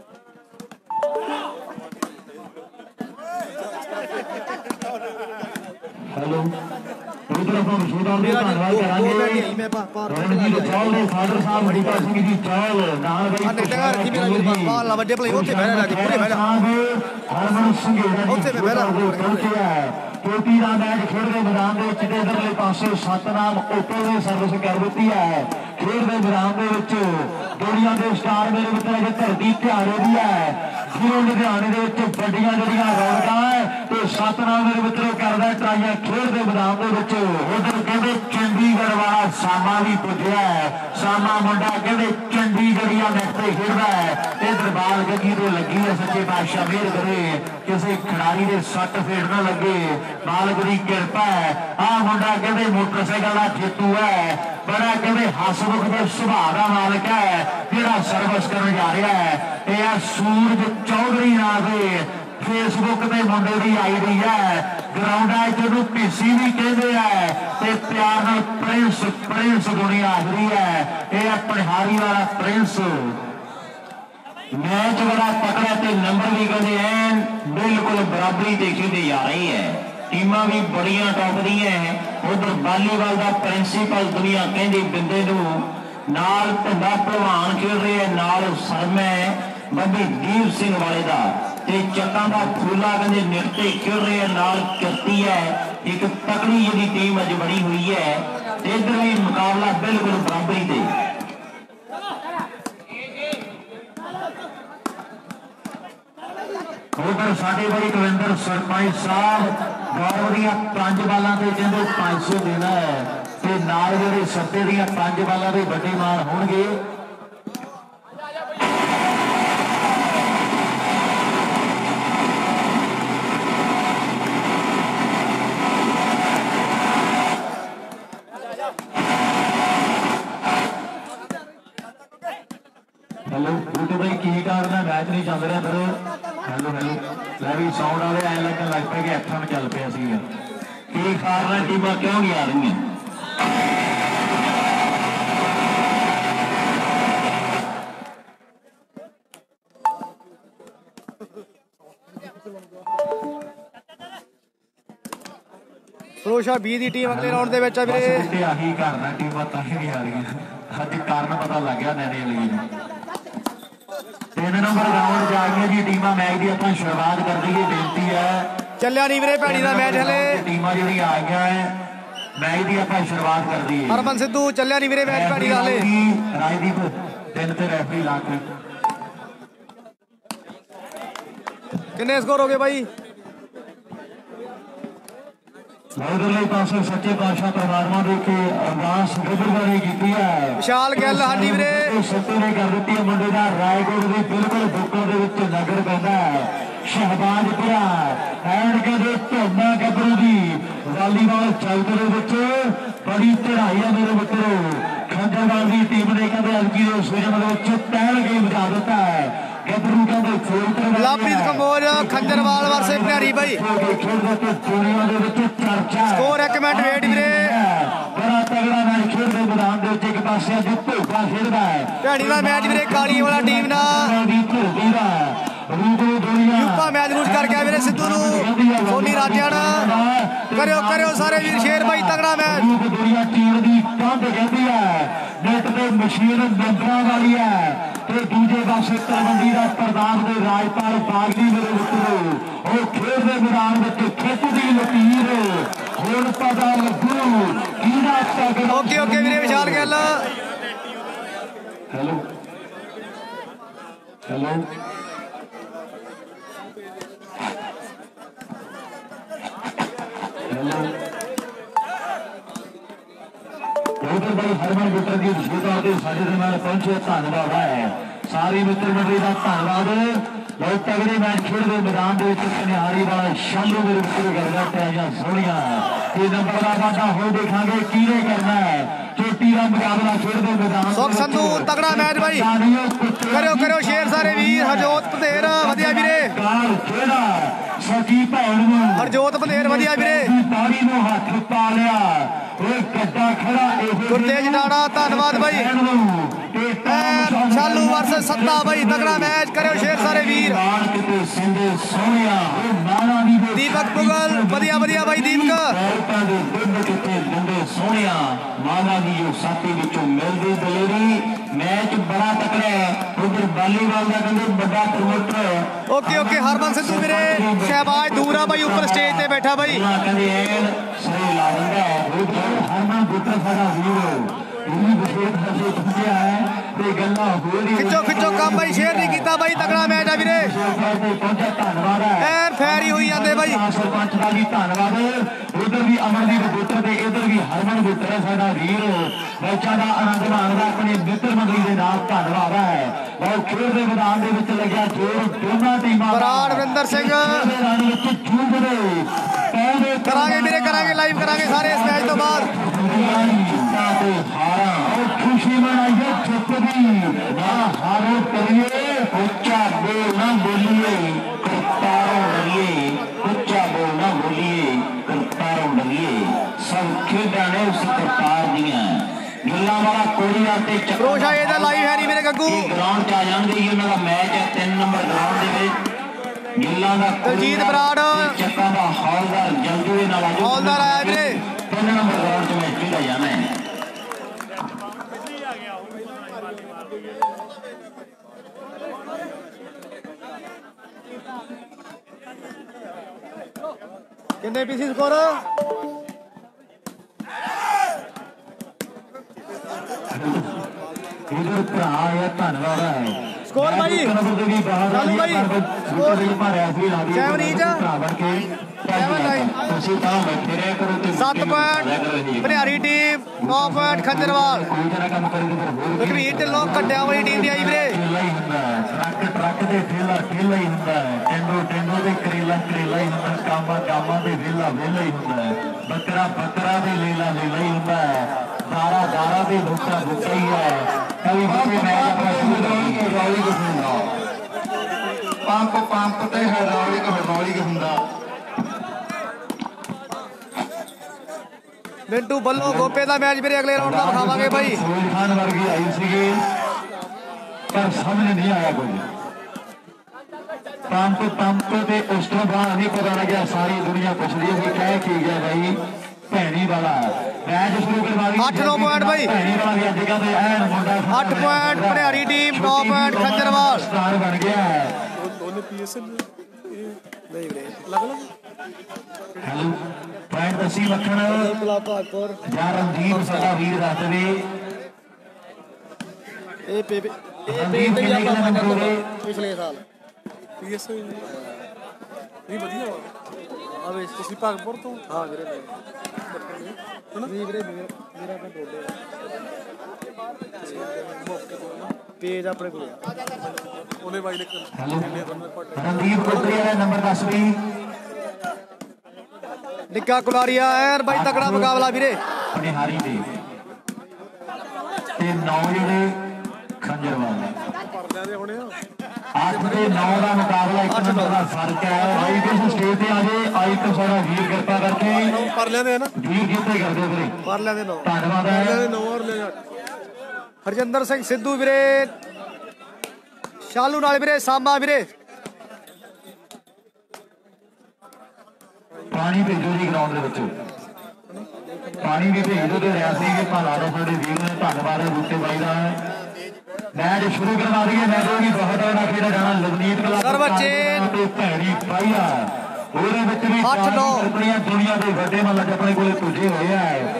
हेलो उधर अपन मशहूर दे धन्यवाद करेंगे रणजीत चौल दे फादर साहब मणिका सिंह जी चौल नाल भाई बाल वड्डे भले ओथे बहरा लाके पूरे बहरा हरमन सिंह ओथे में बहरा पहुंचे है चोटी का मैच खेल के मैदान के विच इधरले पासे सतनाम ओपन ने सर्विस कर दी है। खेल के मैदान के विच दुनिया के स्टार मेरे मित्र के धरती ध्याने भी है जिन्हों लुधियाने के विच बड़ियां जड़ियां रौनकां है तो सतनाम मेरे मित्रों करदा ट्राइयां खेल के मैदान के विच उधर कहते चंडीगढ़ वाला सामा भी पुजया है सामा मुंडा कहते चंडीगढ़ नेट पे खेलदा है इधर बाल गगी तो लगी है सच्चे पातशाह मेहर करे किसी खिलाड़ी के सट फेड़ न लगे मालक की कृपा है। आ मुंडा कहते मोटरसाइकिल का जेतू है बड़ा कहते हसमुख के सुभाव का मालक है जेड़ा सर्विस करने जा रहा है यह सूरज चौधरी नाम से फेसबुक पे मुंडे की आई रही है ग्राउंडा जिन्हों पीसी भी कहते हैं प्यार नाल प्रिंस प्रिंस दुनिया आखरी है यह पनिहारी वाला प्रिंस मैच बड़ा तकड़ा ते नंबर भी कहते हैं बिल्कुल बराबरी देखी दी जा रही है टीमां भी बड़ियां टॉप दी हैं। उधर वालीबाल का प्रिंसीपल दुनिया कहती बिंदे नाल ढंडा भलवान खेल रहे हैं नाल सरमै बब्बी दीप सिंह वाले का चक्का का फूला कहते निरते खेल रहे हैं नाल किरती है एक तकड़ी जी टीम अज बनी हुई है इधर भी मुकाबला बिल्कुल बराबरी दे उधर साढ़े बड़ी कविंदर सरपंच साहब गौरव दियां पंज बालां ते कहंदे पांच सौ देना है ते नाल जेहड़े सत्ते दियां पंज बालां दे वड्डे मान होणगे अंदर अंदर हेलो हेलो लै भी साउंड वाले ऐ लगन लग पे कि एफ एम चल पिया सीगा की कारण टीमां क्यों नहीं आ रही ਫਿਰੋਸ਼ਾ ਵੀਹ ਦੀ ਟੀਮ ਅਗਲੇ ਰਾਉਂਡ ਦੇ ਵਿੱਚ ਆ ਵੀਰੇ ਆਹੀ ਕਰਨਾ ਟੀਮਾਂ ਤਾਂ ਹੀ ਨਹੀਂ ਆ ਰਹੀਆਂ ਅੱਜ ਕਾਰਨ ਪਤਾ ਲੱਗ ਗਿਆ ਨੈਣੇ ਵਾਲੀ ਨੂੰ तीन नंबर राउंड जाएंगे जी टीमां मैच की अपन शुरुआत कर दी बेनती है ਚੱਲਿਆ ਨਹੀਂ ਵੀਰੇ ਭੈਣੀ ਦਾ ਮੈਚ ਹਲੇ टीमां ਜਿਹੜੀ ਆ ਗਈਆਂ ਹੈ मैच की अपन शुरुआत कर दी ਹਰਮਨ ਸਿੱਧੂ ਚੱਲਿਆ ਨਹੀਂ ਵੀਰੇ ਮੈਚ ਭੈਣੀ ਦਾ ਹਲੇ राजदीप तीन ते रेफरी ला के ਕਿੰਨੇ ਸਕੋਰ ਹੋ ਗਏ ਬਾਈ ਉਧਰਲੇ ਪਾਸੇ ਸੱਚੇ ਪਾਤਸ਼ਾਹ ਪਰਮਾਤਮਾ ਦੇ ਕੇ ਅਰਦਾਸ ਗੁਰਦੁਆਰੇ ਕੀਤੀ ਹੈ ਵਿਸ਼ਾਲ ਗਿੱਲ ਹਾਂਜੀ ਵੀਰੇ ਸੱਤੇ ਨੇ ਕਰ ਦਿੱਤੀ ਮੁੰਡੇ ਦਾ ਰਾਏਗੋੜ ਦੇ ਬਿਲਕੁਲ ਬੁੱਕਰ ਦੇ ਵਿੱਚ ਨਗਰ ਪੈਂਦਾ ਹੈ ਸ਼ਹਿਬਾਜ਼ਪੁਰਾ ਐਂਡ ਕਹਿੰਦੇ ਧੋਨਾ ਗੱਭਰੂ ਦੀ ਵਾਲੀਬਾਲ ਚੱਲਦੇ ਦੇ ਵਿੱਚ ਬੜੀ ਚੜਾਈ ਹੈ ਮੇਰੇ ਮਿੱਤਰੋ ਖੰਡੇਵਾਲ ਦੀ ਟੀਮ ਨੇ ਕਹਿੰਦੇ ਅਲਗੀ ਦੇ ਸੀਜ਼ਨ ਦੇ ਵਿੱਚ ਪਹਿਲ ਗੇਮ ਜਿਤਾ ਦਿੱਤਾ ਹੈ ਗੱਭਰੂ ਕਹਿੰਦੇ ਫੋਲਟਰ ਲਵਪ੍ਰੀਤ ਕੰਬੋਜ ਖੰਜਰਵਾਲ ਵਰਸੇ ਭਿਆਰੀ ਬਾਈ ਦੁਨੀਆ ਦੇ ਵਿੱਚ ਚਰਚਾ ਸਕੋਰ ਇੱਕ ਮਿੰਟ ਵੇਟ ਵੀਰੇ ਬੜਾ ਤਗੜਾ ਮੈਚ ਖੇਡਦੇ ਮੈਦਾਨ ਦੇ ਵਿੱਚ ਇੱਕ ਪਾਸੇ ਅੱਜ ਧੋਖਾ ਖੇਡਦਾ ਹੈ ਭੈਣੀ ਦਾ ਮੈਚ ਵੀਰੇ ਕਾਲੀ ਵਾਲਾ ਟੀਮ ਨਾਲ ਯੂਪਾ ਮੈਚ ਰੂਟ ਕਰ ਗਿਆ ਵੀਰੇ ਸਿੱਧੂ ਨੂੰ ਸੋਨੀ ਰਾਜਿਆਣ ਕਰਿਓ ਕਰਿਓ ਸਾਰੇ ਵੀਰ ਸ਼ੇਰ ਬਾਈ ਤਗੜਾ ਮੈਚ ਦੁਨੀਆ ਟੀਮ ਦੀ ਕੰਧ ਕਹਿੰਦੀ ਹੈ ਨੈਟ ਤੇ ਮਸ਼ੀਨ ਨੰਬਰਾਂ ਵਾਲੀ ਹੈ ਤੇ ਦੂਜੇ ਪਾਸੇ ਤਲਵੰਡੀ ਦਾ ਪ੍ਰਧਾਨ ਦੇ ਰਾਜਪਾਲ ਬਾਗਦੀ ਮੇਰੇ ਮਿੱਤਰੋ ਉਹ ਖੇਡ ਦੇ ਮੈਦਾਨ ਵਿੱਚ ਖਿੱਚਦੀ ਲਕੀਰ ਹੁਣ ਪਤਾ ਲੱਗੂ ਕਿਹਦਾ ਤਗੜਾ ਓਕੇ ਓਕੇ ਵੀਰੇ ਵਿਸ਼ਾਲ ਗਿੱਲ ਹੈਲੋ ਹੈਲੋ उधर भाई हरमन गुट्टर की तौर पर साढ़े दे नाल पहुंचे धन्यवाद है सारी मित्र मंडली का धन्यवाद बहुत तगड़े मैच खेलते मैदान कन्यारी वाला शालू मेरे मित्र करना पैजा सोहनिया ये नंबर का वाधा हो देखांगे किने करना है चोटी का मुकाबला खेलते मैदान सुख संधू तगड़ा मैच भाई करो करो शेर सारे वीर हरजोत पधेर वधिया वीरे खेड़ा सची भैन हरजोत पधेर वधिया वीरे बाड़ी ਨੂੰ ਹੱਥ ਪਾ ਲਿਆ ਓਏ ਗੱਡਾ ਖੜਾ ਗੁਰਤੇਜ ਡਾੜਾ ਧੰਨਵਾਦ ਬਾਈ ਸ਼ਾਲੂ ਵਰਸ ਸੱਤਾ ਬਾਈ ਤਗੜਾ ਮੈਚ ਕਰਿਓ ਸ਼ੇਰ ਸਾਰੇ ਵੀਰ ਦੀਪਕ ਪੁਗਲ ਵਧੀਆ ਵਧੀਆ ਬਾਈ ਦੀਪਕ ਸੋਹਣਿਆ ਮਾਵਾ ਦੀ ਜੋ ਸਾਥੀ ਵਿੱਚੋਂ ਮਿਲਦੀ ਦਲੇਰੀ ਮੈਚ ਬੜਾ ਤਕੜਾ ਹੈ ਉਧਰ ਵਾਲੀਬਾਲ ਦਾ ਕਹਿੰਦੇ ਵੱਡਾ promoter okay okay Harman Sidhu ਵੀਰੇ ਸ਼ਹਿਬਾਜ਼ ਦੂਰਾ ਬਾਈ ਉੱਪਰ ਸਟੇਜ ਤੇ ਬੈਠਾ ਬਾਈ ਕਹਿੰਦੇ ਐਨ ਸਹੀ ਲਾ ਦਿੰਦਾ ਹਰਮਨ ਗੁੱਟਰ ਸਾਡਾ ਵੀਰ ਇਹ ਵਿਸ਼ੇਸ਼ ਪਾਸੇ ਪਹੁੰਚਿਆ ਹੈ ਤੇ ਗੱਲਾਂ ਹੋ ਰਹੀ ਖਿੱਚੋ ਖਿੱਚੋ ਕੰਮ ਬਾਈ ਸ਼ੇਅਰ ਨਹੀਂ ਕੀਤਾ ਬਾਈ ਤਗੜਾ ਮੈਚ ਆ ਵੀਰੇ ਧੰਨਵਾਦ ਹੈ ਐਨ ਫੈਰੀ ਹੋਈ ਜਾਂਦੇ ਬਾਈ ਸਰਪੰਚ ਦਾ ਵੀ ਧੰਨਵਾਦ ਉਧਰ ਵੀ ਅਮਰਦੀਪ ਗੁੱਟਰ ਤੇ ਇਧਰ ਵੀ ਹਰਮਨ ਗੁੱਟਰ ਹੈ ਸਾਡਾ ਵੀਰ ਮੈਚਾਂ ਦਾ ਆਨੰਦ ਮਾਣਦਾ ਆਪਣੇ ਮਿੱਤਰ ਮੰਡਲੀ ਦੇ ਨਾਲ ਧੰਨਵਾਦ ਹੈ ਬਹੁਤ ਖੇਡ ਦੇ ਮੈਦਾਨ ਦੇ ਵਿੱਚ ਲੱਗਿਆ ਜੋਰ ਦੋਨਾਂ ਟੀਮਾਂ ਬਰਾੜ ਵਿੰਦਰ ਸਿੰਘ ਕਰਾਂਗੇ ਵੀਰੇ ਕਰਾਂਗੇ ਲਾਈਵ ਕਰਾਂਗੇ ਸਾਰੇ ਇਸ ਮੈਚ ਤੋਂ ਬਾਅਦ खुशी मनाइए छुपी ना हारो करिए ऊंचा बोल ना बोलिए करतारों डरिए ऊंचा बोल ना बोलिए करतारों डरिए सब खेडा ने उस करतार दिया गिल्ला वाला कोड़िया ते रोशा ਇਹਦਾ ਲਾਈਵ ਹੈ ਨਹੀਂ ਮੇਰੇ ਗੱਗੂ ग्राउंड च आ जाएंगे ये उनका मैच है तीन नंबर ग्राउंड दे विच गिल्ला दा ਦਲਜੀਤ ਬਰਾੜ ਚੱਕਾ ਦਾ ਹੌਲਦਾਰ ਜਲਦੀ ਨਾਲ ਆਜੋ ਹੌਲਦਾਰ ਆਇਆ ਵੀਰੇ तीन नंबर ग्राउंड च मैच खेला जाना है ਕਿੰਨੇ ਪੀਸੀ ਸਕੋਰ इधर भरा है धन्यवाद है स्कोर भाई चालू भाई स्कोर सैवन ईच सत्त पॉइंट भनियारी टीम नौ पॉइंट खंजरवाल लखवीर ढिल्लों कट्टिया वाली टीम दी आई वीरे ट्रक ट्रक दे ठेला ठेला ही हुंदा है टेंडो टेंडो दे करेला करेला ही हुंदा कामा कामा दे वेला वेला ही हुंदा है बकरा बकरा दे लीला लीला ही हुंदा है दारा दारा दे बूटा बूटा ही है कभी बच्चे मैच अपना शुरू करेंगे रॉली को सुनना ਪੰਪ ਪੰਪ ਤੇ ਹਾਈਡ੍ਰੋਲਿਕ ਹਾਈਡ੍ਰੋਲਿਕ ਹੁੰਦਾ। ਮਿੰਟੂ ਬੱਲੋ ਗੋਪੇ ਦਾ ਮੈਚ ਵੀਰੇ ਅਗਲੇ ਰਾਉਂਡ ਦਾ ਵਿਖਾਵਾਂਗੇ ਬਾਈ। ਸੋਹਣ ਖਾਨ ਵਰਗੀ ਆਈ ਸੀਗੀ ਪਰ ਸਮਝ ਨਹੀਂ ਆਇਆ ਕੁਝ। ਪੰਪ ਪੰਪ ਤੇ ਉਸ ਤੋਂ ਬਾਅਦ ਨਹੀਂ ਪਤਾ ਲੱਗਿਆ। ਸਾਰੀ ਦੁਨੀਆ ਪੁੱਛਦੀ ਹੈ ਕਿ ਕਹਿ ਕੀ ਗਿਆ ਬਾਈ। ਭੈਣੀ ਵਾਲਾ ਮੈਚ ਸ਼ੁਰੂ ਕਰਵਾ ਲਈ। ਅੱਠ ਨੌ ਪੁਆਇੰਟ ਬਾਈ। ਭੈਣੀ ਵਾਲਾ ਵੀ ਅੱਜ ਕਹਿੰਦੇ ਐਨ ਮੁੰਡਾ ਅੱਠ ਪੁਆਇੰਟ ਭਣਿਆਰੀ ਟੀਮ, ਨੌ ਪੁਆਇੰਟ ਖੰਜਰਵਾਲ। ਸਟਾਰ ਬਣ ਗਿਆ ਦੋਨੇ ਪੀਐਸ ਨਹੀਂ ਵੀਰੇ ਅਲੱਗ ਅਲੱਗ। ਹੈਲੋ ਪੁਆਇੰਟ ਦਸੀ ਮੱਖਣ ਭਾਗਪੁਰ ਜਾਂ ਰਣਦੀਪ ਸਾਡਾ ਵੀਰ ਦੱਸ ਦੇਵੇ। ਇਹ ਪੇਪੇ ਇਹ ਰਣਦੀਪ ਪੇਪੇ ਕਿੰਨੇ ਕਿੰਨੇ ਨੰਬਰ ਹੋ ਗਏ? ਪਿਛਲੇ ਸਾਲ ਪੀਐਸ ਨਹੀਂ ਵਧੀਆ ਵਾ। ਆਵੇ ਤੁਸੀਂ ਭਾਗਪੁਰ ਤੋਂ? ਹਾਂ ਵੀਰੇ ਨਹੀਂ ਵੀਰੇ ਮੇਰਾ ਤਾਂ ਡੋਲੇ ਪੇਜ ਆਪਣੇ ਕੋਲ ਉਹਨੇ ਬਾਈ ਨੇ ਹੈਲੋ ਰਣਦੀਪ ਕੋਟਰੀਆ ਦਾ ਨੰਬਰ ਦੱਸ ਵੀ। ਨਿੱਕਾ ਕੁਲਾਰੀਆ ਐਨ ਬਾਈ ਤਕੜਾ ਮੁਕਾਬਲਾ ਵੀਰੇ। ਪਨਿਹਾਰੀ ਦੇ ਤੇ ਨੌ ਜਿਹੜੇ ਖੰਜਰਵਾਲ ਪਰਦਿਆਂ ਦੇ ਹੋਣੇ ਆ। ਅੱਠ ਤੇ ਨੌ ਦਾ ਮੁਕਾਬਲਾ ਇੱਕ ਨੰਬਰ ਦਾ ਫਰਕ ਹੈ। ਬਾਈ ਕਿਸ ਸਟੇਜ ਤੇ ਆ ਜੇ ਆਈ ਤਾਂ ਸਾਡਾ ਵੀਰ ਕਿਰਪਾ ਕਰਕੇ ਪਰਲਿਆਂ ਦੇ ਹੈ ਨਾ ਵੀਰ ਜਿੱਤੇ ਕਰਦੇ ਵੀਰੇ। ਪਰਲਿਆਂ ਦੇ ਨੌ ਧੰਨਵਾਦ ਪਰਲਿਆਂ ਦੇ ਹੈ। ਨੌ ਔਰ ਲੈ ਹਰਜਿੰਦਰ ਸਿੰਘ ਸਿੱਧੂ ਵੀਰੇ ਸ਼ਾਲੂ ਨਾਲ ਵੀਰੇ ਸਾਮਾ ਵੀਰੇ। ਪਾਣੀ ਭੇਜੋ ਜੀ ਗਰਾਊਂਡ ਦੇ ਵਿੱਚ। ਪਾਣੀ ਵੀ ਭੇਜ ਦਿਓ ਤੇ ਰਿਆਸੀ ਕੇ ਭਾਲਾ ਦਾ ਸਾਡੇ ਵੀਰ ਨੇ ਧੰਨਵਾਦ ਹੈ ਬੂਟੇ ਬਾਈ ਦਾ। ਮੈਚ ਸ਼ੁਰੂ ਕਰਵਾ ਦਈਏ। ਮੈਚ ਵੀ ਬਹੁਤ ਆਉਣਾ ਖੇਡਾ ਜਾਣਾ ਲਵਨੀਤ ਕਲਾ ਤੇ ਭੈਣੀ ਪਾਈਆ ਉਹਦੇ ਵਿੱਚ ਵੀ ਅੱਠ ਨੌ ਆਪਣੀਆਂ ਦੁਨੀਆ ਦੇ ਵੱਡੇ ਮੱਲ ਆਪਣੇ ਕੋਲੇ ਪੁੱਜੇ ਹੋਏ ਆ।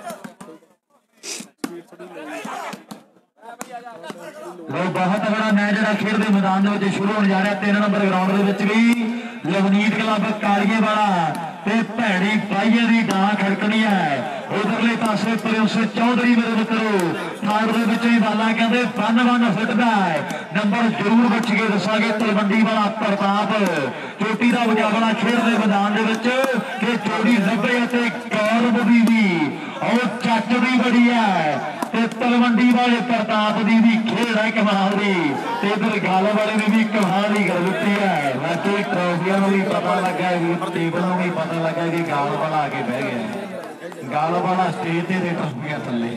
ਲੋ ਬਹੁਤ ਤਗੜਾ ਮੈਚ ਜਿਹੜਾ ਖੇਡ ਦੇ ਮੈਦਾਨ ਦੇ ਵਿੱਚ ਸ਼ੁਰੂ ਹੋਣ ਜਾ ਰਿਹਾ। ਤਿੰਨ ਨੰਬਰ ਗਰਾਊਂਡ ਦੇ ਵਿੱਚ ਵੀ ਲਵਨੀਤ ਕਲੱਬ ਕਾਲੀਏ ਵਾਲਾ ਤੇ ਭੈਣੀ ਪਾਈਏ ਦੀ ਡਾਂ ਖੜਕਣੀ ਹੈ। ਉਧਰਲੇ ਪਾਸੇ ਪ੍ਰਿੰਸ ਚੌਧਰੀ ਮੇਰੇ ਮਿੱਤਰੋ ਥਾਰ ਦੇ ਵਿੱਚ ਹੀ ਬਾਲਾ ਕਹਿੰਦੇ ਬੰਨ ਬੰਨ ਫੁੱਟਦਾ ਹੈ। ਨੰਬਰ ਜ਼ਰੂਰ ਬੱਚ ਕੇ ਦੱਸਾਂਗੇ। ਤਲਵੰਡੀ ਵਾਲਾ ਪ੍ਰਤਾਪ ਚੋਟੀ ਦਾ ਮੁਕਾਬਲਾ ਖੇਡ ਦੇ ਮੈਦਾਨ ਦੇ ਵਿੱਚ ਕਿ ਜੋੜੀ ਲੱਭੇ ਅਤੇ ਗੌਰਵ ਦੀ ਵੀ ਉਹ ਚੱਟ ਦੀ ਬੜੀ ਹੈ ਤੇ ਤਲਵੰਡੀ ਵਾਲੇ ਪ੍ਰਤਾਪ ਦੀ ਵੀ ਖੇਡ ਹੈ ਕਮਾਲ ਦੀ ਤੇ ਇਧਰ ਗਾਲ ਵਾਲੇ ਨੇ ਵੀ ਕਮਾਲ ਦੀ ਗੱਲ ਦਿੱਤੀ ਹੈ। ਬਾਕੀ ਟਰੋਫੀਆਂ ਨੂੰ ਵੀ ਪਤਾ ਲੱਗਾ ਵੀ ਟੇਬਲ ਨੂੰ ਵੀ ਪਤਾ ਲੱਗਾ ਕਿ ਗਾਲ ਵਾਲਾ ਆ ਕੇ ਬਹਿ ਗਿਆ। ਗਾਲ ਵਾਲਾ ਸਟੇਜ ਤੇ ਟਰੋਫੀਆਂ ਥੱਲੇ।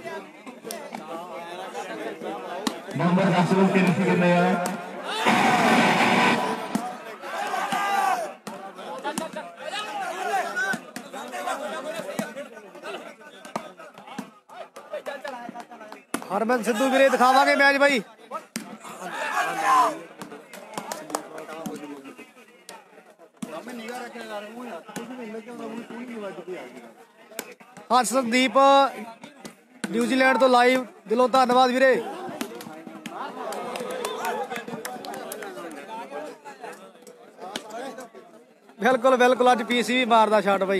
ਨੰਬਰ ਦਸ ਨੂੰ ਕਿੰਨੇ ਕਿੰਨੇ ਆ? ਹਰਮਨ ਸਿੱਧੂ ਵੀਰੇ ਦਿਖਾਵਾਂਗੇ ਮੈਚ ਬਾਈ। ਹਰਸ਼ਦੀਪ ਨਿਊਜ਼ੀਲੈਂਡ ਤੋਂ ਲਾਈਵ ਦਿਲੋਂ ਧੰਨਵਾਦ ਵੀਰੇ। ਬਿਲਕੁਲ ਬਿਲਕੁਲ ਅੱਜ ਪੀਸੀ ਵੀ ਮਾਰਦਾ ਸ਼ਾਟ ਬਾਈ।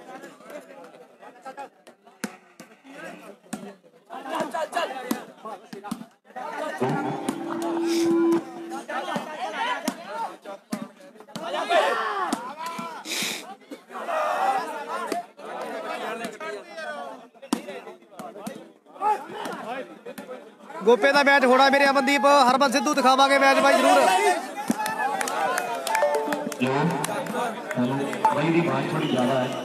ਗੋਪੇ ਦਾ ਮੈਚ ਹੋਣਾ ਮੇਰੇ ਅਮਨਦੀਪ। ਹਰਮਨ ਸਿੱਧੂ ਦਿਖਾਵਾਂਗੇ ਮੈਚ ਬਾਈ ਜ਼ਰੂਰ। ਬਾਈ ਦੀ ਬਾਤ ਥੋੜੀ ਜ਼ਿਆਦਾ ਹੈ।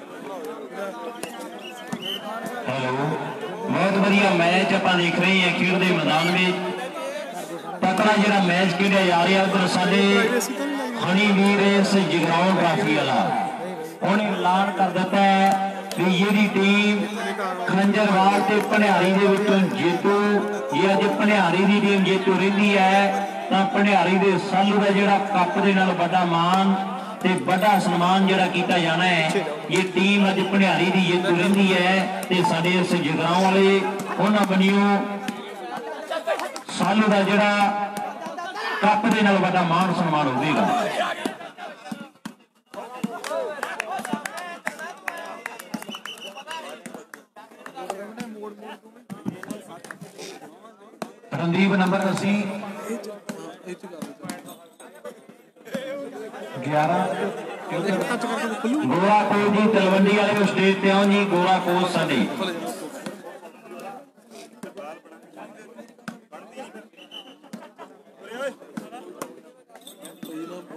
ਹੈਲੋ ਬਹੁਤ ਵਧੀਆ ਮੈਚ ਆਪਾਂ ਦੇਖ ਰਹੇ ਹਾਂ ਖੇਡ ਦੇ ਮੈਦਾਨ ਵਿੱਚ। ਤਕੜਾ ਜਿਹੜਾ ਮੈਚ ਖੇਡਿਆ ਜਾ ਰਿਹਾ ਉਧਰ ਸਾਡੇ ਹਣੀ ਵੀਰ ਇਸ ਜਗਰਾਉਂ ਟਰਾਫੀ ਵਾਲਾ ਉਹਨੇ ਐਲਾਨ ਕਰ ਦਿੱਤਾ ਹੈ ਵੀ ਜਿਹੜੀ ਟੀਮ ਖੰਜਰਵਾਲ ਤੇ ਭਣਿਆਰੀ ਦੇ ਵਿੱਚੋਂ ਜੇਤੂ ਜੇ ਅੱਜ ਭਣਿਆਰੀ ਦੀ ਟੀਮ ਜੇਤੂ ਰਹਿੰਦੀ ਹੈ ਤਾਂ ਭਣਿਆਰੀ ਦੇ ਸਾਲੂ ਦਾ ਜਿਹੜਾ ਕੱਪ ਦੇ ਨਾਲ ਵੱਡਾ ਮਾਣ ਤੇ ਵੱਡਾ ਸਨਮਾਨ ਜਿਹੜਾ ਕੀਤਾ ਜਾਣਾ ਹੈ। ਇਹ ਟੀਮ ਅੱਜ ਭਣਿਆਰੀ ਦੀ ਜੇਤੂ ਰਹਿੰਦੀ ਹੈ ਤੇ ਸਾਡੇ ਇਸ ਜਗਰਾਉਂ ਵਾਲੇ ਉਹਨਾਂ ਬਣਿਓ ਸਾਲੂ ਦਾ ਜਿਹੜਾ ਕੱਪ ਦੇ ਨਾਲ ਵੱਡਾ ਮਾਣ ਸਨਮਾਨ ਹੋਵੇਗਾ। ਰਣਦੀਪ ਨੰਬਰ ਅਸੀਂ ਗਿਆਰਾਂ ਗੋਰਾ ਕੋਲ ਜੀ ਤਲਵੰਡੀ ਵਾਲੇ ਨੂੰ ਸਟੇਜ ਤੇ ਆਓ ਜੀ। ਗੋਰਾ ਕੋਲ ਸਾਡੇ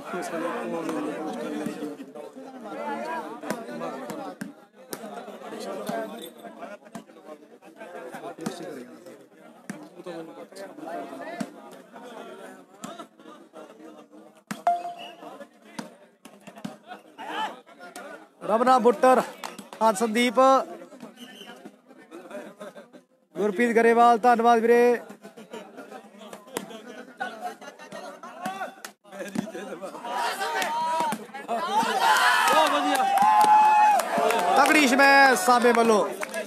ਰਮਨਾ ਬੁੱਟਰ, ਹਾਂ ਸੰਦੀਪ, ਗੁਰਪ੍ਰੀਤ ਗਰੇਵਾਲ, ਧੰਨਵਾਦ ਵੀਰੇ। ਤਗੜੀ ਸਮੈਸ਼ ਸਾਬੇ ਵੱਲੋਂ।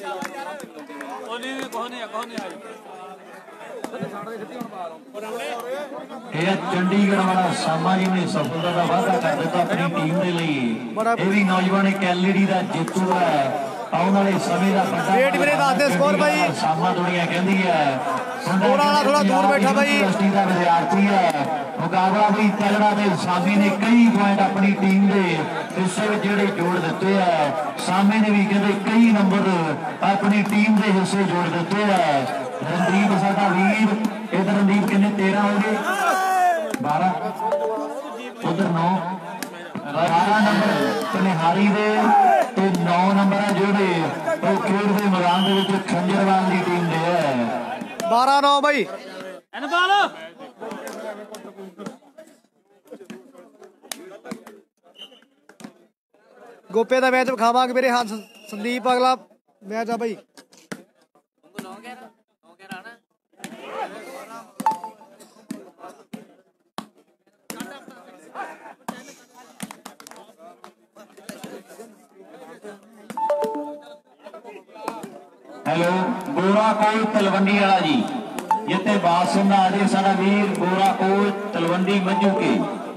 ਇਹ ਚੰਡੀਗੜ੍ਹ ਵਾਲਾ ਸਾਮਾ ਜੀ ਨੇ ਸਫਲਤਾ ਦਾ ਵਾਅਦਾ ਕਰ ਦਿੱਤਾ ਆਪਣੀ ਟੀਮ ਦੇ ਲਈ। ਇਹ ਵੀ ਨੌਜਵਾਨ ਇੱਕ ਐਲਈਡੀ ਦਾ ਜੇਤੂ ਹੈ, ਆਉਣ ਵਾਲੇ ਸਮੇਂ ਦਾ ਵੱਡਾ ਵੇਟ ਵੀਰੇ ਦੱਸਦੇ ਸਕੋਰ ਬਾਈ। ਸਾਮਾ ਦੁਨੀਆ ਕਹਿੰਦੀ ਹੈ ਸਕੋਰ ਵਾਲਾ ਥੋੜਾ ਦੂਰ ਬੈਠਾ ਬਾਈ। ਯੂਨੀਵਰਸਿਟੀ ਦਾ ਵਿਦਿਆਰਥੀ ਹੈ, ਮੁਕਾਬਲਾ ਵੀ ਤਗੜਾ ਤੇ ਸਾਮੀ ਨੇ ਕਈ ਪੁਆਇੰਟ ਆਪਣੀ ਟੀਮ ਦੇ ਹਿੱਸੇ ਵਿੱਚ ਜਿਹੜੇ ਜੋੜ ਦਿੱਤੇ ਹੈ। ਸਾਮੀ ਨੇ ਵੀ ਕਹਿੰਦੇ ਕਈ ਨੰਬਰ ਆਪਣੀ ਟੀਮ ਦੇ ਹਿੱਸੇ ਜੋੜ ਦਿੱਤੇ ਹੈ। ਰਣਦੀਪ ਸਾਡਾ ਵੀਰ, ਇਧਰ ਰਣਦੀਪ ਕਿੰਨੇ ਤੇਰਾਂ ਹੋ ਗਏ, ਬਾਰਾਂ, ਉਧਰ ਨੌ, ਬਾਰਾਂ ਨੰਬਰ ਕਨਿਹਾਰੀ ਦੇ ਤੇ ਨੌ ਨੰਬਰ ਹੈ ਜਿਹੜੇ ਉਹ ਖੇਡ ਦੇ ਮੈਦਾਨ ਦੇ ਵਿੱਚ ਖੰਜਰਵਾਲ ਦੀ ਟੀਮ ਦੇ ਹੈ। ਬਾਰਾਂ ਨੌ ਬਾਈ। ਗੋਪੇ ਦਾ ਮੈਚ ਵਿਖਾਵਾਂਗੇ ਵੀਰੇ। ਹਾਂ ਸੰਦੀਪ ਅਗਲਾ ਮੈਚ ਆ ਬਾਈ। ਹੈਲੋ, ਗੋਰਾ ਕੋਲ ਤਲਵੰਡੀ ਵਾਲਾ ਜੀ, ਜਿੱਥੇ ਬਾਤ ਸੁਣਨਾ ਅਜੇ ਸਾਡਾ ਵੀਰ ਗੋਰਾ ਕੋਲ ਤਲਵੰਡੀ ਮੰਜੂ ਕੇ।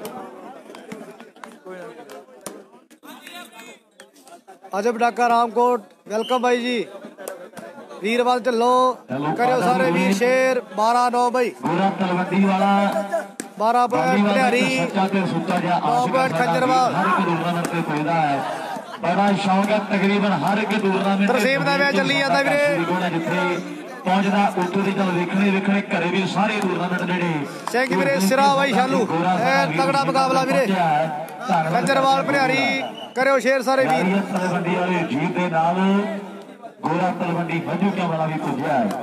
ਅਜਬ ਡਾਕਾ ਰਾਮਕੋਟ, ਵੈਲਕਮ ਬਾਈ ਜੀ। ਵੀਰਵਾਲ ਢਿੱਲੋਂ, ਕਰਿਓ ਸਾਰੇ ਵੀਰ ਸ਼ੇਰ। ਬਾਰਾਂ ਨੌ ਬਾਈ। ਗੋਰਾ ਤਲਵੰਡੀ ਵਾਲਾ ਬਾਰਾਂ ਪੁਆਇੰਟ ਭਲਿਆਰੀ, ਸੱਚਾ ਤੇ ਸੁੱਚਾ ਜਿਹਾ ਨੌ ਪੁਆਇੰਟ ਖੰਜਰਵਾਲ। ਹਰ ਇੱਕ ਟੂਰਨਾਮੈਂਟ ਤੇ ਖੇਡਦਾ ਹੈ, ਬੜਾ ਸ਼ੌਕ ਹੈ। ਤਕਰੀਬਨ ਹਰ ਇੱਕ ਟੂਰਨਾਮੈਂਟ ਤਰਸੇਮ ਦਾ ਮੈਚ ਚੱਲੀ ਜਾਂਦਾ ਵੀਰੇ। ਜਿੱਥੇ ਪਹੁੰਚਦਾ ਉੱਤੋਂ ਦੀ ਚੱਲ ਵੇਖਣੇ ਵੇਖਣੇ ਘਰੇ ਵੀ ਸਾਰੇ ਟੂਰਨਾਮੈਂਟ ਜਿਹੜੇ ਸਿੰਘ ਵੀਰੇ ਸਿਰਾ ਬਾਈ ਸ਼ਾਲੂ, ਇਹ ਤਗੜਾ ਮੁਕਾਬਲਾ ਵੀਰੇ। ਖੰਜਰਵਾਲ ਭਲਿਆਰੀ, ਕਰਿਓ ਸ਼ੇਰ ਸਾਰੇ ਵੀਰ। ਤਲਵੰਡੀ ਵਾਲੇ ਜੀਤ ਦੇ ਨਾਲ ਗੋਰਾ ਤਲਵੰਡੀ ਮੰਜੂਕਿਆਂ ਵਾਲਾ ਵੀ ਪੁੱਜਿਆ ਹੈ।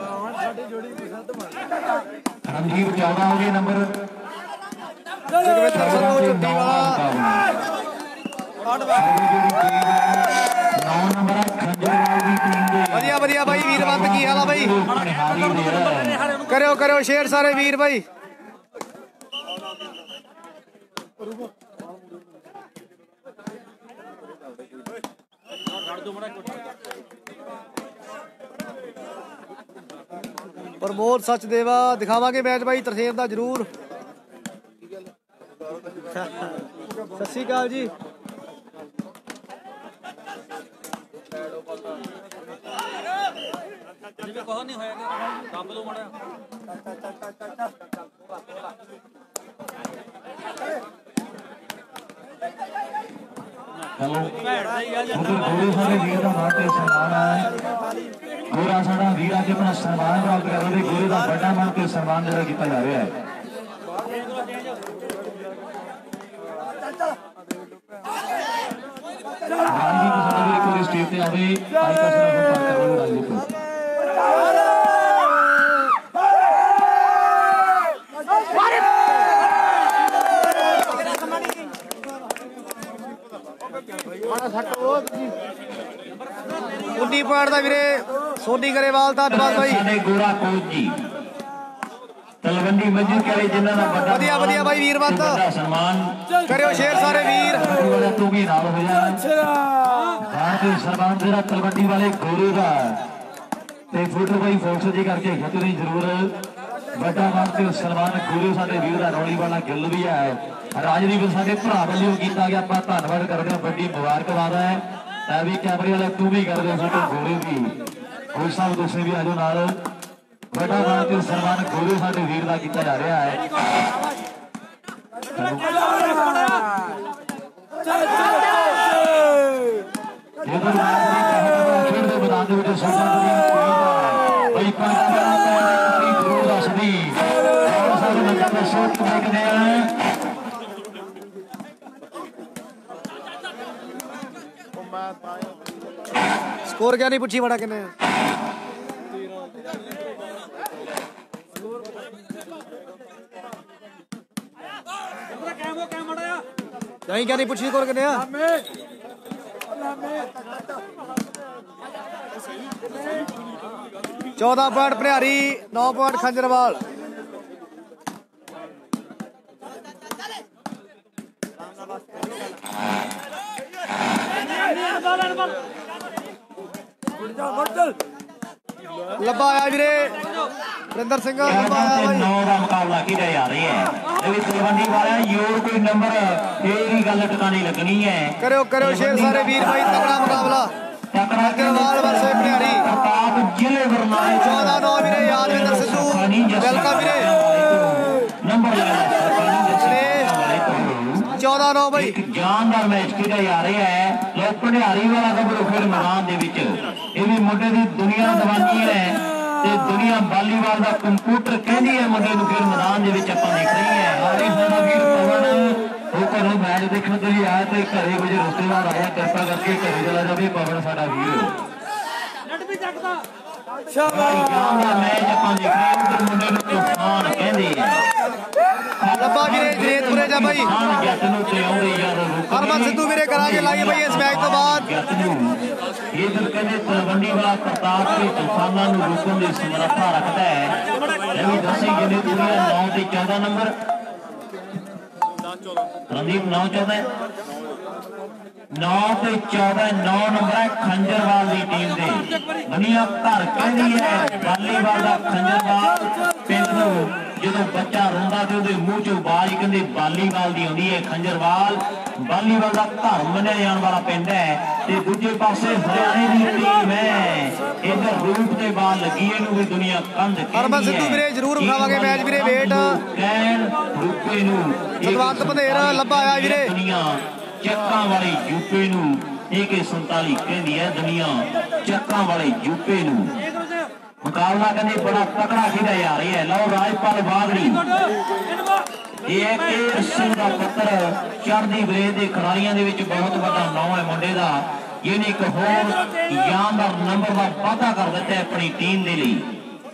ਰਣਜੀਤ ਚੌਦਾਂ ਹੋ ਗਏ ਨੰਬਰ, ਜਗਵਿੰਦਰ ਸੰਧੂ ਝੁੱਟੀ ਵਾਲਾ। ਨੌ ਨੰਬਰ ਹੈ ਖੰਜਰਵਾਲ ਦੀ ਟੀਮ ਦੇ। ਵਧੀਆ ਵਧੀਆ ਬਾਈ ਵੀਰਵੰਤ, ਕੀ ਹਾਲ ਆ ਬਾਈ? ਕਰਿਓ ਕਰਿਓ ਸ਼ੇਰ ਸਾਰੇ ਵੀਰ ਬਾਈ। ਪ੍ਰਮੋਦ ਸਚਦੇਵਾ, ਦਿਖਾਵਾਂਗੇ ਮੈਚ ਬਾਈ ਤਰਸੇਮ ਦਾ ਜ਼ਰੂਰ। ਸਤਿ ਸ਼੍ਰੀ ਅਕਾਲ ਜੀ। ਜਿਵੇਂ ਕੋਹ ਨਹੀਂ ਹੋਇਆ ਦੱਬ ਲੋ ਮੜਿਆ। ਹੈਲੋ, ਗੋਰੇ ਸਾਡੇ ਵੀਰ ਦਾ ਮਾਣ ਤੇ ਸਨਮਾਨ ਹੈ। ਗੋਰਾ ਸਾਡਾ ਵੀਰ ਅੱਜ ਆਪਣਾ ਸਨਮਾਨ ਪ੍ਰਾਪਤ ਕਰ ਰਿਹਾ। ਗੋਰੇ ਦਾ ਵੱਡਾ ਮਾਣ ਤੇ ਸਨਮਾਨ ਜਿਹੜਾ ਕੀਤਾ ਜਾ ਰਿਹਾ ਹੈ। ਰਾਜਦੀਪ ਸਾਡਾ ਵੀਰ ਇੱਕ ਵਾਰੀ ਸਟੇਜ ਤੇ ਆਵੇ, ਅੱਜ ਦਾ ਸਨਮਾਨ ਪ੍ਰਾਪਤ ਕਰਵਾਉਣ ਰਾਜਦੀਪ। ਉੱਨੀ ਪੁਆਇੰਟ ਦਾ ਵੀਰੇ ਸੋਨੀ ਗਰੇਵਾਲ, ਧੰਨਵਾਦ ਬਾਈ। ਸਾਡੇ ਗੋਰਾ ਕੋਚ ਜੀ ਤਲਵੰਡੀ ਮੰਜੂ ਕੇ ਜਿਨ੍ਹਾਂ ਦਾ ਵੱਡਾ ਵਧੀਆ ਵਧੀਆ ਬਾਈ ਵੀਰਵੰਤ, ਸਨਮਾਨ ਕਰਿਓ ਸ਼ੇਰ ਸਾਰੇ ਵੀਰ। ਤੂੰ ਵੀ ਨਾਲ ਹੋ ਜਾ। ਹਾਂ ਤੇ ਸਨਮਾਨ ਜਿਹੜਾ ਤਲਵੰਡੀ ਵਾਲੇ ਗੋਰੇ ਦਾ ਤੇ ਫੋਟੋ ਬਾਈ ਫੋਟੋ ਜੀ ਕਰਕੇ ਖਿੱਚਣੀ ਜ਼ਰੂਰ। ਵੱਡਾ ਮਾਨ ਤੇ ਸਨਮਾਨ ਗੋਰੇ ਸਾਡੇ ਵੀਰ ਦਾ ਰੌਲੀ ਵਾਲਾ ਗਿੱਲ ਵੀ ਹੈ। ਰਾਜਦੀਪ ਸਾਡੇ ਭਰਾ ਵੱਲੋਂ ਕੀਤਾ ਗਿਆ, ਆਪਾਂ ਧੰਨਵਾਦ ਕਰਦੇ ਹਾਂ, ਵੱਡੀ ਮੁਬਾਰਕਬਾਦ ਹੈ। ਇਹ ਵੀ ਕੈਮਰੇ ਵਾਲੇ ਤੂੰ ਵੀ ਕਰਦੇ ਸਾਡੇ ਗੋਰੇ ਵੀ, ਕੋਈ ਸਾਹਿਬ ਤੁਸੀਂ ਵੀ ਆਜੋ ਨਾਲ। ਵੱਡਾ ਮਾਨ ਤੇ ਸਨਮਾਨ ਗੋਰੇ ਸਾਡੇ ਵੀਰ ਦਾ ਕੀਤਾ ਜਾ ਰਿਹਾ ਹੈ। ਖੇਡ ਦੇ ਮੈਦਾਨ ਦੇ ਵਿੱਚ ਸੋਚਾਂ ਬਈ ਪਾਣੀ ਜ਼ਰੂਰ ਦੱਸਦੀ ਸਾਰੇ ਨੰਬਰ ਤੇ ਸੋਚ ਦੇਖਦੇ ਆ। ਸਕੋਰ ਕਿਆ ਨਹੀਂ ਪੁੱਛੀ ਬੜਾ ਕਿੰਨੇ ਨਹੀਂ ਕਿਆ ਨਹੀਂ ਪੁੱਛੀ ਸਕੋਰ ਕਿੰਨੇ ਆ चौदह पॉइंट भंडारी नौ पॉइंट खंजरवाल लब्बा आया वीरे वरिंदर सिंह लब्बा आया भाई नौ का मुकाबला किया जा रही है लेकिन तलवंडी वाला योर कोई नंबर तेरी गल टकानी लगनी है करो करो शेर सारे वीर भाई तगड़ा मुकाबला खंजरवाल वर्सेस भंडारी प्रताप जिले बरनाले चौदह नौ वीरे यादविंदर सिद्धू वेलकम वीरे नंबर चौदह नौ भाई जानदार मैच खेड़ा जा रहा है लोग भंडारी वाला गबरू फिर मैदान दे विच ये भी मुंडे दी दुनिया दवानी है ते दुनिया वालीबाल दा कंप्यूटर कहदी है मुंडे नूं फिर मैदान दे विच आपां देख रही है और इस सारा वीर पवन वो घरों मैच देखने के लिए आया तो घरे कुछ रिश्तेदार आया कृपा करके घरे चला जाए पवन साडा वीर जानदार मैच आपां देख रहे हैं उधर मुंडे नूं तूफान कहंदे है लब्बा वीरे जनेतपुरे जा भाई हरमन सिद्धू वीरे करांगे लाइए भाई इस मैच तो बाद ये दिल कहते तलवंडी वाला प्रताप के तूफाना नूं रोकण दी समर्था रखता है ये दसी जनेतपुरे नौ ते चौदह नंबर रणदीप नौ चौदह नौ ते चौदह नौ नंबर है खंजरवाल की टीम दे दुनिया घर कहती है वालीबाल का खंजरवाल पिंड नूं ਜਦੋਂ ਬੱਚਾ ਰੋਂਦਾ ਤੇ ਉਹਦੇ ਮੂੰਹ ਚੋਂ ਆਵਾਜ਼ ਕਹਿੰਦੇ ਵਾਲੀਬਾਲ ਦੀ ਆਉਂਦੀ ਹੈ ਖੰਜਰਵਾਲ ਵਾਲੀਬਾਲ ਦਾ ਘਰ ਮੰਨਿਆ ਜਾਣ ਵਾਲਾ ਪਿੰਡ ਹੈ ਤੇ ਦੂਜੇ ਪਾਸੇ ਹਰਿਆਣੇ ਦੀ ਟੀਮ ਹੈ ਇਧਰ ਰੂਪ ਤੇ ਬਾਲ ਲੱਗੀ ਇਹਨੂੰ ਵੀ ਦੁਨੀਆ ਕੰਧ ਹਰਮਨ ਸਿੱਧੂ ਵੀਰੇ ਜ਼ਰੂਰ ਵਿਖਾਵਾਂਗੇ ਮੈਚ ਵੀਰੇ ਵੇਟ ਕਹਿਣ ਰੂਪੇ ਨੂੰ ਸਤਵੰਤ ਪੰਧੇਰ ਲੱਭਾ ਆਇਆ ਵੀਰੇ ਦੁਨੀਆ ਚੱਕਾਂ ਵਾਲੇ ਯੂਪੀ ਨੂੰ ਇਹ ਕਿ ਸੰਤਾਲੀ ਕਹਿੰਦੀ ਹੈ ਦੁਨੀਆ ਚੱਕਾਂ ਵਾਲੇ ਯੂਪੀ ਨੂੰ मुकाबला कहने बड़ा तकड़ा खेला जा रही है लो राजपाल बागड़ी सिंह का पुत्र चढ़दी बरेद के खिलाड़ियों के बहुत बड़ा नाम है मुंडे का जिन्हें एक होर जानदार नंबर का वाधा कर दिता है अपनी टीम के लिए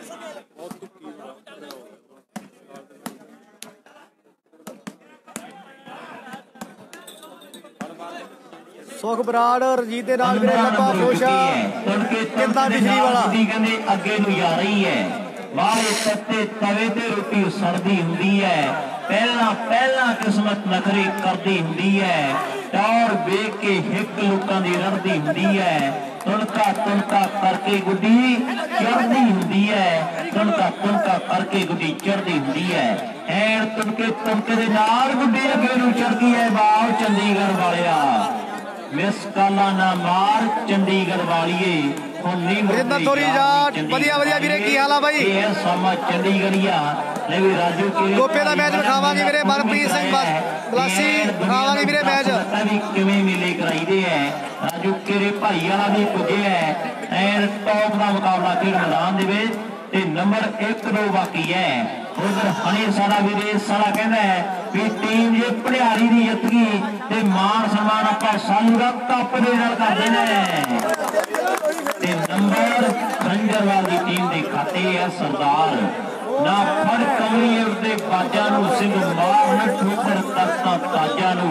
सुख बराड़ रजीत दे नाल वीरे लब्बा खोशा किंदा बिजली वाला कहंदे अगे नूं जा रही है मारे तत्ते तवे ते रोटी सड़दी हुंदी है पहला पहला किस्मत नखरे करदी हुंदी है टौर वेख के हिक लोकां दी रड़दी हुंदी है तुनका तुनका करके गुड्डी चढ़दी हुंदी है तुनका तुनका करके गुड्डी चढ़दी हुंदी है ऐन तुनके तुनके दे नाल गुड्डी अगे नूं चढ़दी है बाव चंडीगढ़ वालिया मिस काला ना मार चंडीगढ़ वालिए वरिंदर तोरी जाट बढ़िया बढ़िया वीरे की हाल है भाई ये सामा चंडीगढ़िया ले भी राजू के गोपे दा मैच दिखावांगे वीरे मनप्रीत सिंह बस क्लासी दिखावांगे वीरे मैच अभी किवें मिले कराईदे है राजू के भाई वाला भी पुजे है एंड टॉप दा मुकाबला खेड मैदान दे विच ते नंबर एक दो बाकी है उधर हनी सारा वीरे सारा कहंदा है भी टीम जे भंडारी दी जित गई ते मान सम्मान आपां सानू दा कप दे नाल करदे ने ते नंबर खंजरवाल दी टीम दे खाते है सरदार ना फड़ कमली उते बाजा नूं सिंह मार न ठोकर करता ताजा नूं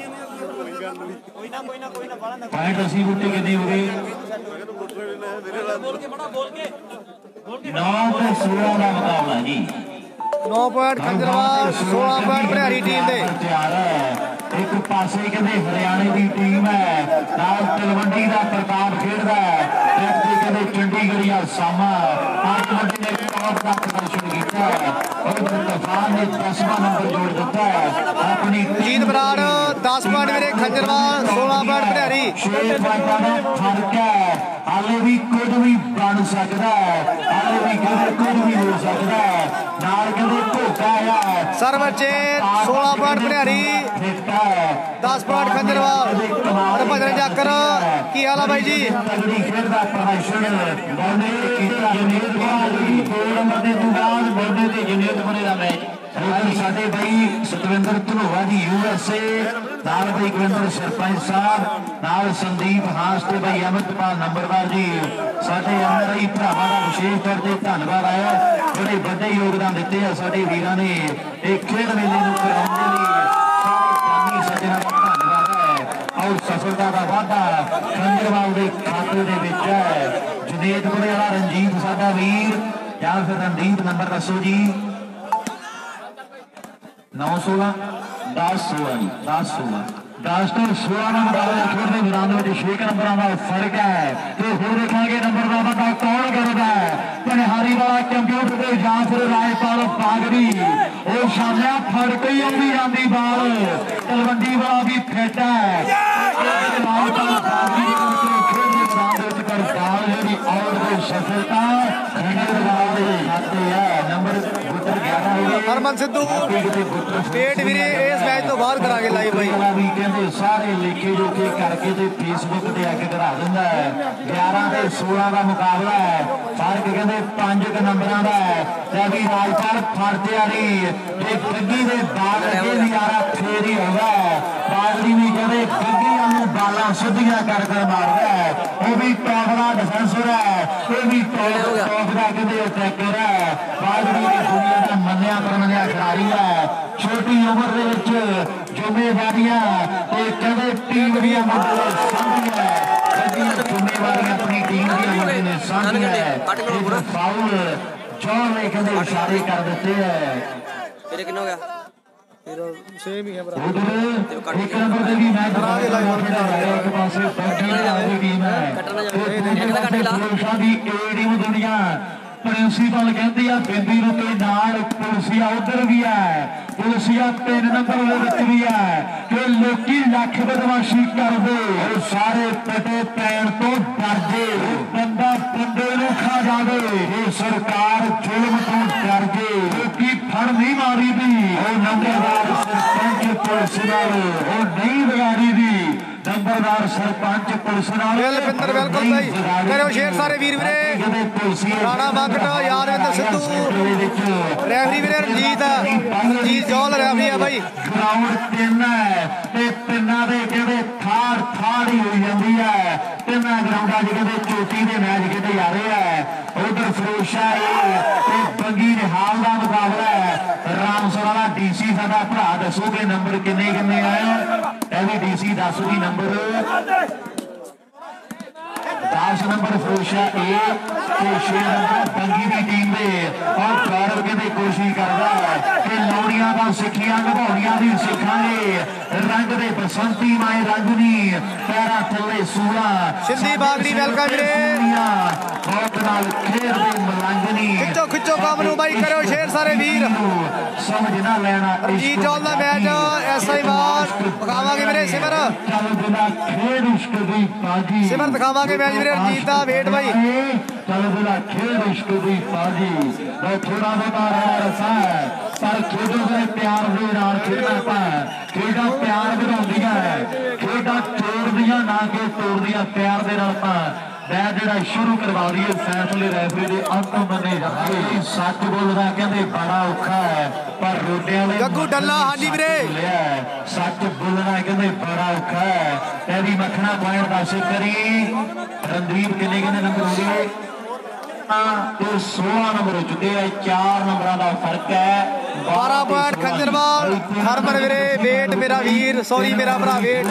पॉइंट अस्सी बूटे कितने हो गए नौ ते सोलह का मुकाबला जी नौ पॉइंट खंजरवाल सोलह पॉइंट भंडारी टीम दे एक पासे कहते हरियाणे की टीम है नाल तलवंडी का प्रताप खेडदा है कहते चंडीगढ़िया सामा तलवंडी ने टॉप का प्रदर्शन किया और तूफान ने दसवां नंबर जोड़ दिता है अपनी जीत बराड़ दस पॉइंट मेरे खंजरवाल सोलह पॉइंट भंडारी छे पॉइंटां दा फर्क है हाले भी कुछ भी बन सकता है हाले भी कुछ भी हो सकता है नाल कहते धोखा आया सर्वचेत सोलह पॉइंट भंडारी दस पॉइंट खंजरवाल और भजन जाकर की हाल है भाई जी तगड़ी खेल का प्रदर्शन बने जनेतपुर दो नंबर दे बाद बने ते जनेतपुर दा मैच साडे भाई सतविंदर धनोआ जी यूएसए नाल भाई गोविंदर सरपंच साहब नाल संदीप हास ते भाई अमृतपाल नंबरदार जी साडे एनआरआई भरावां दा विशेष तौर ते धन्नवाद है बड़े बड़े योगदान दिते है साडे वीरां ने एक खेड मेले नूं कराउण दे लई सारे दानी सज्जणां दा धन्नवाद है और सफलता दा वाधा खंजरवाल दे खाते दे विच है जनेतपुरे वाला रंजीत साडा वीर या फिर रणदीप नंबर दसो जी नौ सोलह दस सोलह जी दस सोलह दस तो सोलह नंबर खेलने मैदान में छे नंबर का फर्क है तो फिर देखेंगे नंबर का बंदा कौन करता है पनिहारी वाला कंप्यूटर से या फिर रायपाल पागरी वो शामिया फर्क ही आती जाती बाल तलवंडी वाला भी फिट है सफलता हरमन सिद्धू स्टेट वीरे इस मैच तो बाहर करा के लाई भाई कहते सारे लेखे जोखे करके ते फेसबुक ते अगे करा दिंदा है ग्यारह ते सोलह का मुकाबला है फर्क कहते पांच क नंबरां दा है ते भी राजपाल फड़ते वाली ते गड्डी दे बाल अगे नजारा फेर ही होगा बादली भी कहते गड्डी वालू बालां सिद्धियां कर कर मारदा है वो भी टॉप दा डिफेंसर है वो भी टॉप टॉप दा कहते अटैकर है बादली की दुनिया दा मन्निया परमन्निया खिलाड़ी है छोटी उम्र दे विच जिम्मेवारियां ते कहते टीम दी मुंडे सामने है जिम्मेवारियां अपनी टीम दी मुंडे सामने है फाउल जॉन ने कहते इशारे कर देते हैं तेरे कितना हो गया सेम ही है बराबर एक नंबर पे भी मैच करा के लाइव खेला जा रहा है एक पासे पंजाब वाली टीम है एक पासे दी ए टीम दुनिया प्रिंसिपल कहती है बिंदी रुके नाल पुलिसिया उधर भी है पुलिसिया तीन नंबर वाले भी है कि लोकी लख बदमाशी कर दे और सारे पटे पैन तो डर दे बंदा बंदे नूं खा जावे ये सरकार जुल्म तो डर दे लोकी फड़ नहीं मारी दी और नंबरदार सरपंच पुलिस नाल और नहीं बिगाड़ी दी नंबरदार सरपंच पुलिस नाल लखविंदर बिल्कुल भाई करो शेर सारे वीर वीरे राणा बागट यादविंदर सिद्धू रेफरी वीरे रंजीत रंजीत जौल रेफरी है भाई ग्राउंड तीन है ते तिन्ना दे कहते थाड़ थाड़ ही हो जाती है तिन्ना ग्राउंडा च कहते चोटी दे मैच कहते जा रहे हैं उधर फिरोशा ते बंगी निहाल का मुकाबला है रामसर वाला डीसी साडा भरा दसो के नंबर किन्ने किन्ने आए ये भी डीसी दस भी नंबर दस नंबर फिरोशा ए छे नंबर बंगी की टीम दे और गौरव कहते कोशिश करता है कि लोड़ियां का सिखियां निभाउणियां भी सिखांगे रंग दे बसंती माए रंगनी पैरा थले सूला सिंधी बागड़ी वेलकम रे बहुत नाल खेल दे मलंगनी खिचो खिचो काम नु भाई करो शेर सारे वीर समझ ना लेना जी चौल दा मैच ऐसा ही बात दिखावांगे मेरे सिमर चल बिना खेल इश्क दी बाजी सिमर दिखावांगे मैच वीरे रंजीत दा वेट भाई चल बिना खेल इश्क दी बाजी तो थोड़ा बेटा रसा है पर खेडो दे प्यार दे नाल खेलना पा खेडा प्यार बढ़ाउंदियां है खेडा तोड़दियां ना कि तोड़दियां प्यार दे नाल पा मैच जिहड़ा शुरू करवा रही है फैसले रेफरी दे अंत मन्ने जांदे सच बोलदा कहंदे बड़ा औखा है पर रोटियां दे गग्गू डल्ला हाजी वीरे सच बोलना कहंदे बड़ा औखा है तेरी मखना पॉइंट दस करी रणदीप किन्ने किन्ने नंबर हो गए तो सोलह नंबर हो चुके हैं चार नंबर का फर्क है बारह पॉइंट खंजरवाल हरमन वीरे वेट मेरा वीर सॉरी मेरा भरा वेट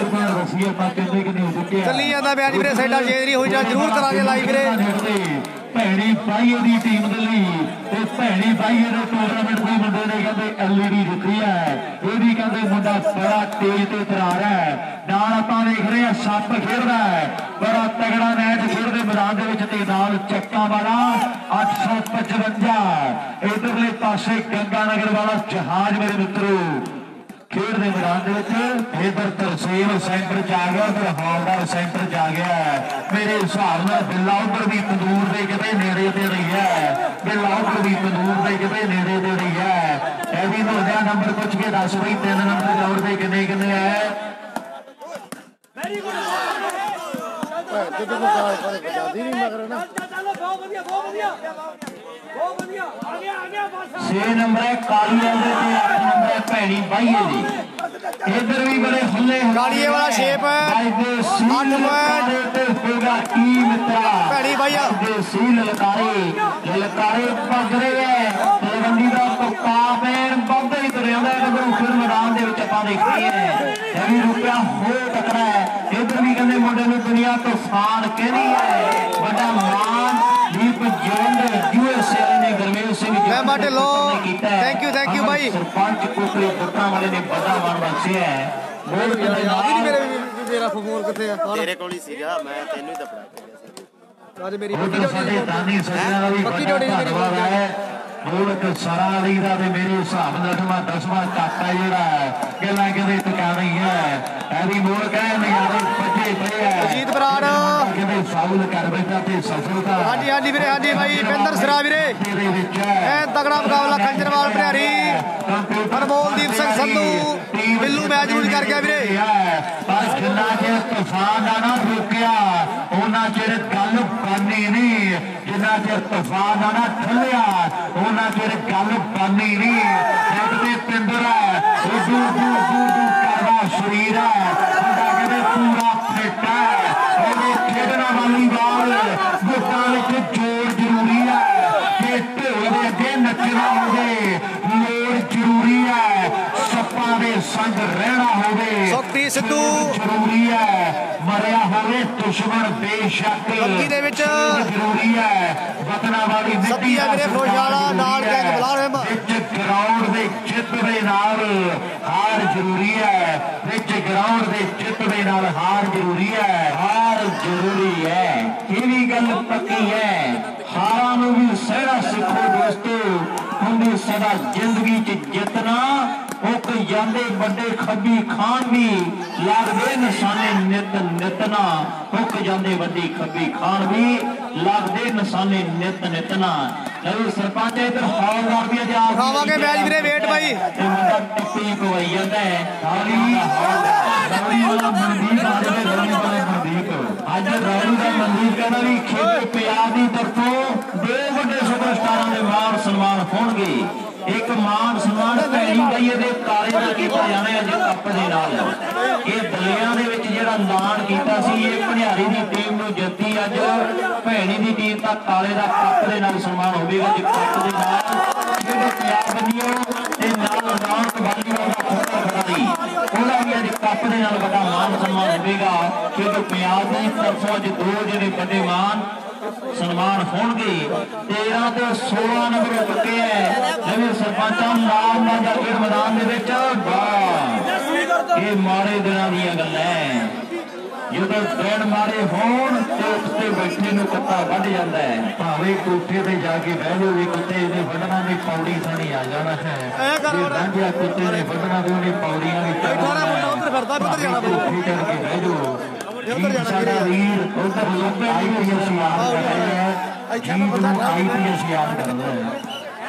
चली जाता मैच वीरे साइडा चेंज नहीं हो जा जरूर करांगे लाइव वीरे भैणी भाईए की टीम के लिए भैणी भाईए के टूरनामेंट भी मुंडे ने कहते एलईडी जिती है ये भी कहते मुंडा बड़ा तेज ते तरार है नाल आपां देख रहे हैं सप खेलदा है बड़ा तगड़ा मैच खेलते मैदान दे विच ते नाल चक्का वाला अठ सौ पचवंजा इधरले पासे गंगानगर वाला जहाज मेरे मित्रों खेल दे मैदान इधर तरसेम सेंटर च आ गया फिर हॉलदार सेंटर च आ गया मेरे हिसाब नाल बिल्ला उधर भी तंदूर दे किते नेड़े ते रही है बिल्ला उधर भी तंदूर दे किते नेड़े ते रही है ये भी नोजा नंबर पूछ के दस बई तीन नंबर दौड़ दे किन्ने किन्ने है छे नंबर है कालिया दे ते आठ नंबर है भैणी बाईए दी। इधर भी बड़े हुल्ले कालिए वाला शेप है आठ पॉइंट होगा की मित्रा भैणी बाईया दे सी ललकारे ललकारे पग रहे है तलवंडी दा तुक्का पैन बंद ही तुरे आंदा है फिर मैदान दे विच आपां देखी है ये भी रुपया हो टकरा है। इधर भी कहंदे मुंडे नूं दुनिया तो फान कहनी है बड़ा मान दीप जलंधर यूएसए ने गरमेल सिंह मैं माटे लो थैंक यू थैंक यू भाई सरपंच कोटले पुत्रा वाले ने बड़ा मान बख्शिया है। बोल के याद ही नहीं मेरे मेरा फोन किथे है तेरे कोल ही सीगा मैं तेनू ही दफड़ा आज मेरी उधर साडे दानी सज्जणा दा भी पक्की बड़ा जोड़ी मेरी धन्नवाद है। बोलक सारा अली दा ते मेरे हिसाब नाल अठवां दसवां काका जेड़ा कहला कहदे टकाना ही है ऐवी बोलक है नजारे बच्चे पड़े है अजीत बराड़ कहदे फाउल कर बैठा ते सफलता हाँ जी हाँ जी वीरे हाँ जी भाई पिंदर सिरा वीरे तेरे विच है ਐ ਤਗੜਾ ਮੁਕਾਬਲਾ ਖੰਜਰਵਾਲ ਭਿਆਰੀ ਹਰਮੋਲਦੀਪ ਸਿੰਘ ਸੰਧੂ ਬਿੱਲੂ ਮੈਚ ਨੂੰ ਕਰ ਗਿਆ ਵੀਰੇ ਪਰ ਜਿੰਨਾ ਚਿਰ ਤੂਫਾਨ ਦਾ ਨਾ ਰੁਕਿਆ ਉਹਨਾਂ ਚਿਰ ਗੱਲ ਬਣਨੀ ਨਹੀਂ ਜਿੰਨਾ ਚਿਰ ਤੂਫਾਨ ਦਾ ਨਾ ਠੱਲਿਆ ਉਹਨਾਂ ਚਿਰ ਗੱਲ ਬਣਨੀ ਨਹੀਂ ਇੱਕ ਤੇ ਪਿੰਦਰ ਹੈ ਉਹ ਦੂ ਦੂ ਦੂ ਦੂ ਕਰਦਾ ਸਰੀਰ ਹੈ ਉਹਦਾ ਕਹਿੰਦੇ ਪੂਰਾ ਫਿੱਟ ਹੈ ਉਹਦੇ ਖੇਡਣਾ ਵਾਲੀਬਾਲ ਗੁੱਟਾਂ ਵਿੱਚ ਜੋੜ ਜ਼ਰੂਰੀ ਹੈ ਕਿ ਢੋਲ ਦੇ ਅੱਗੇ ਨੱਚਣਾ ਹੋਵੇ ਲੋੜ ਜ਼ਰੂਰੀ ਹੈ ਸੱਪਾਂ ਦੇ ਸੰਗ ਰਹਿਣਾ ਹੋਵੇ ਸੁਖਪ੍ਰੀਤ ਸਿੱਧੂ ਜ਼ਰੂਰੀ ਹੈ ਮਰਿਆ ਹੋਵੇ ਦੁਸ਼ਮਣ ਬੇਸ਼ੱਕ ਲੱਗੀ ਦੇ ਵਿੱਚ ਜ਼ਰੂਰੀ ਹੈ ਵਤਨਾਂ ਵਾਲੀ ਮਿੱਟੀ ਸਤੀਆ ਵੀਰੇ ਫਰੋਸ਼ਾਲਾ ਨਾਲ ਗੈਂਗ ਬਲਾਰਮ ਵਿੱਚ ਗਰਾਊਂਡ ਦੇ ਜਿੱਤ ਦੇ ਨਾਲ ਹਾਰ ਜ਼ਰੂਰੀ ਹੈ ਵਿੱਚ ਗਰਾਊਂਡ ਦੇ ਜਿੱਤ ਦੇ ਨਾਲ ਹਾਰ ਜ਼ਰੂਰੀ ਹੈ ਹਾਰ ਜ਼ਰੂਰੀ ਹੈ ਇਹ ਵੀ ਗੱਲ ਪੱਕੀ ਹੈ ਹਾਰਾਂ ਨੂੰ ਵੀ ਸਹਿਣਾ ਸਿੱਖੋ ਦੋਸਤੋ ਹੁੰਦੀ ਸਦਾ ਜ਼ਿੰਦਗੀ 'ਚ ਜਿੱਤਣਾ ਉਹ ਜਾਂਦੇ ਵੱਡੇ ਖੱਬੀ ਖਾਨ ਵੀ ਲੱਗਦੇ ਨਿਸ਼ਾਨੇ ਨਿਤ ਨਿਤਨਾ ਹੁੱਕ ਜਾਂਦੇ ਵੱਡੀ ਖੱਬੀ ਖਾਨ ਵੀ ਲੱਗਦੇ ਨਿਸ਼ਾਨੇ ਨਿਤ ਨਿਤਨਾ ਲਓ ਸਰਪੰਚ ਇਧਰ ਹੌਲਦਾਰ ਵੀ ਜਾ ਖਾਵਾਂਗੇ ਮੈਚ ਵੀਰੇ ਵੇਟ ਬਾਈ ਤੇ ਮੁੰਡਾ ਟਿੱਪੀ ਪਵਾਈ ਜਾਂਦਾ ਹੈ ਹਾਲੀ ਰੌਲੀ ਵਾਲਾ ਮਨਦੀਪ ਆ ਜਿਹੜੇ ਰੌਲੀ ਵਾਲੇ ਮਨਦੀਪ ਅੱਜ ਰੌਲੀ ਦਾ ਮਨਦੀਪ ਕਹਿੰਦਾ ਵੀ ਖੇਡ ਪੰਜਾਬ ਦੀ ਤਰਫੋਂ ਦੋ ਵੱਡੇ ਸੁਪਰਸਟਾਰਾਂ ਦੇ ਮਾਣ ਸਨਮਾਨ ਹੋਣਗੇ। ਇੱਕ ਮਾਨ ਸਨਮਾਨ ਭੈਣੀ ਬਾਈਏ ਦੇ ਤਾਰੇ ਨਾਲ ਕੀਤਾ ਜਾਣਾ ਅੱਜ ਕੱਪ ਦੇ ਨਾਲ ਇਹ ਦਲਿਆਂ ਦੇ ਵਿੱਚ ਜਿਹੜਾ ਐਲਾਨ ਕੀਤਾ ਸੀ ਇਹ ਭਣਿਆਰੀ ਦੀ ਟੀਮ ਨੂੰ ਜਿੱਤੀ ਅੱਜ ਭੈਣੀ ਦੀ ਟੀਮ ਦਾ ਤਾਲੇ ਦਾ ਕੱਪ ਦੇ ਨਾਲ ਸਨਮਾਨ ਹੋਵੇਗਾ ਅੱਜ ਕੱਪ ਦੇ ਨਾਲ ਜਿਹੜੇ ਪੰਜਾਬ ਬੰਨਿਓ ਤੇ ਨਾਲ ਰੌਣਕ ਵਾਲੀਬਾਲ ਦਾ ਖੋਤਾ ਖਿਡਾਰੀ ਉਹਦਾ ਵੀ ਅੱਜ ਕੱਪ ਦੇ ਨਾਲ ਵੱਡਾ ਮਾਨ ਸਨਮਾਨ ਹੋਵੇਗਾ ਕਿਉਂਕਿ ਪੰਜਾਬ ਦੀ ਤਰਫੋਂ ਅੱਜ ਦੋ ਜਿਹੜੇ ਵੱਡੇ ਮਾਨ ਸਨਮਾਨ ਹੋਣਗੇ। तेरह तो सोलह नंबर हो चुके हैं जिन्हें सरपंचा नाम ना जाके मैदान के ये माड़े दिनों दी गल है जो दिन माड़े होण ते उत्ते बैठे नूं कुत्ता वध जांदा है भावें कोठे ते जाके बह जाओ भी कुत्ते ने वढना भी पौड़ी थानी आ जाना है जे रांझा कुत्ते ने वढना भी उन्हें पौड़ियां भी चढ़ना है कोठे चढ़ के बह जाओ साडा वीर उधर लोपे आईपीएस याद कर रहे हैं जीत नूं आईपीएस याद कर रहे हैं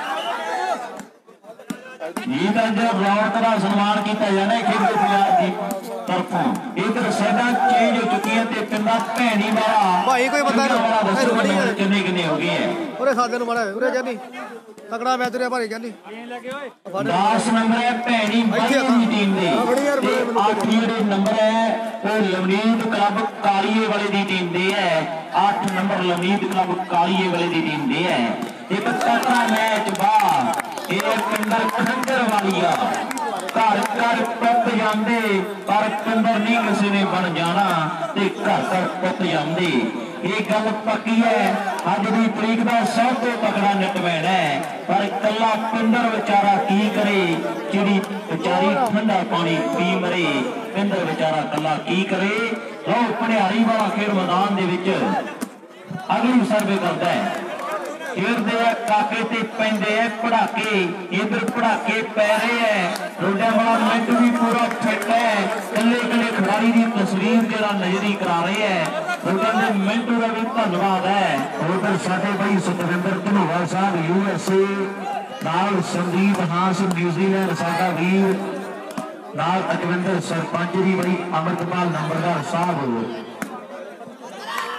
ये जो रौनक का सम्मान किया जाना है खेल पंजाब की तरफों इधर साइडां चेंज हो चुकी है ते पिंडा भैणी वाला भाई कोई बंदा किन्ने किन्ने हो गए हैं उरे सादे नु माड़ा उरे कहनी तगड़ा मैच रे भारी कहनी दस नंबर है भैणी बाई टीम दे ते आठ जेडे नंबर है वो लवनीत क्लब कालीए वाले दी टीम दे है आठ नंबर लवनीत क्लब कालीए वाले दी टीम दे है एक तगड़ा मैच बा ਇਹ ਪਿੰਡਰ ਖੰਜਰ ਵਾਲੀਆ ਘਰ ਘਰ ਪੁੱਤ ਜਾਂਦੇ ਪਰ ਪਿੰਡਰ ਨਹੀਂ ਕਿਸੇ ਨੇ ਬਣ ਜਾਣਾ ਤੇ ਘਰ ਘਰ ਪੁੱਤ ਜਾਂਦੇ ਇਹ ਗੱਲ ਪੱਕੀ ਹੈ ਅੱਜ ਦੀ ਤਰੀਕ ਦਾ ਸਭ ਤੋਂ ਤਕੜਾ ਨਟਵੈਣ ਹੈ ਪਰ ਇਕੱਲਾ ਪਿੰਡਰ ਵਿਚਾਰਾ ਕੀ ਕਰੇ ਜਿਹੜੀ ਵਿਚਾਰੀ ਠੰਡਾ ਪਾਣੀ ਪੀ ਮਰੇ ਪਿੰਡਰ ਵਿਚਾਰਾ ਇਕੱਲਾ ਕੀ ਕਰੇ ਲਓ ਭਣਿਆਰੀ ਵਾਲਾ ਖੇਡ ਮੈਦਾਨ ਦੇ ਵਿੱਚ ਅਗਲੀ ਸਰਵੇ ਕਰਦਾ ਹੈ खेलते हैं काके ते पैंदे है पढ़ाके इधर पढ़ाके पै रहे हैं रोडा वाला मिंट भी पूरा फिट है कले कले खिलाड़ी की तस्वीर जरा नजरी करा रहे हैं रोडा के मिंट का भी धन्यवाद है उधर साडे भाई सतविंदर धनोवा साहब यूएसए नाल संदीप हास न्यूजीलैंड साडा वीर नाल अजविंदर सरपंच जी भाई अमृतपाल नंबरदार साहब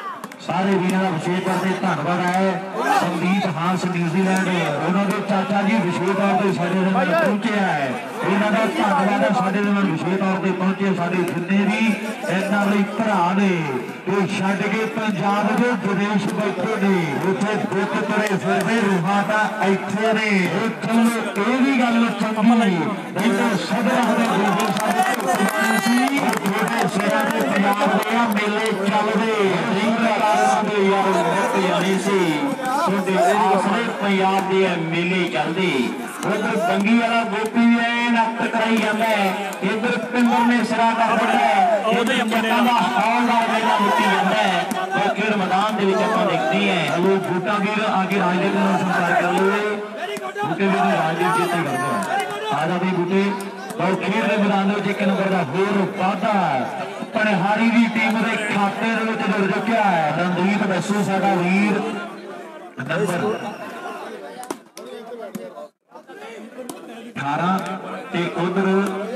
सारे वीरों का विशेष तौर पर धन्यवाद है। संदीप हांस न्यूजीलैंड उन्होंने चाचा जी विशेष तौर पर साडे दे नाल पहुंचे है। इन्हों का धन्यवाद है साडे दे नाल विशेष तौर पर पहुंचे साडे जिन्ने भी इन्हां लई भरा ने ते छड्ड के पंजाब दे विदेश बैठे ने उत्थे दुख तरे फिरदे रूहां दा इत्थे ने चलो ये भी गल चंगी नहीं तो सब रखदे गुरु साहब सी छोटे सिरां दे पंजाब दे मेले चलदे यार नहीं सी छोटे आसरे पंजाब दे मेले चलदे उधर बंगी वाला गोपी भी है नक कराई जाता है इधर पिंडर ने सिरा कर दिया है उधर जट्टां हौलदार मेला मुक्की जाता है और खेल मैदान के आप देखते हैं हेलो बूटा वीर आगे राजदीप को संपर्क कर लो बूटे वीर राजदीप जीते करते हैं आ जाते बूटे और खेल के मैदान में एक नंबर का होर वाधा पनिहारी की टीम के खाते जुड़ चुका है रणदीप दसू साडा वीर नंबर अठारह ते उधर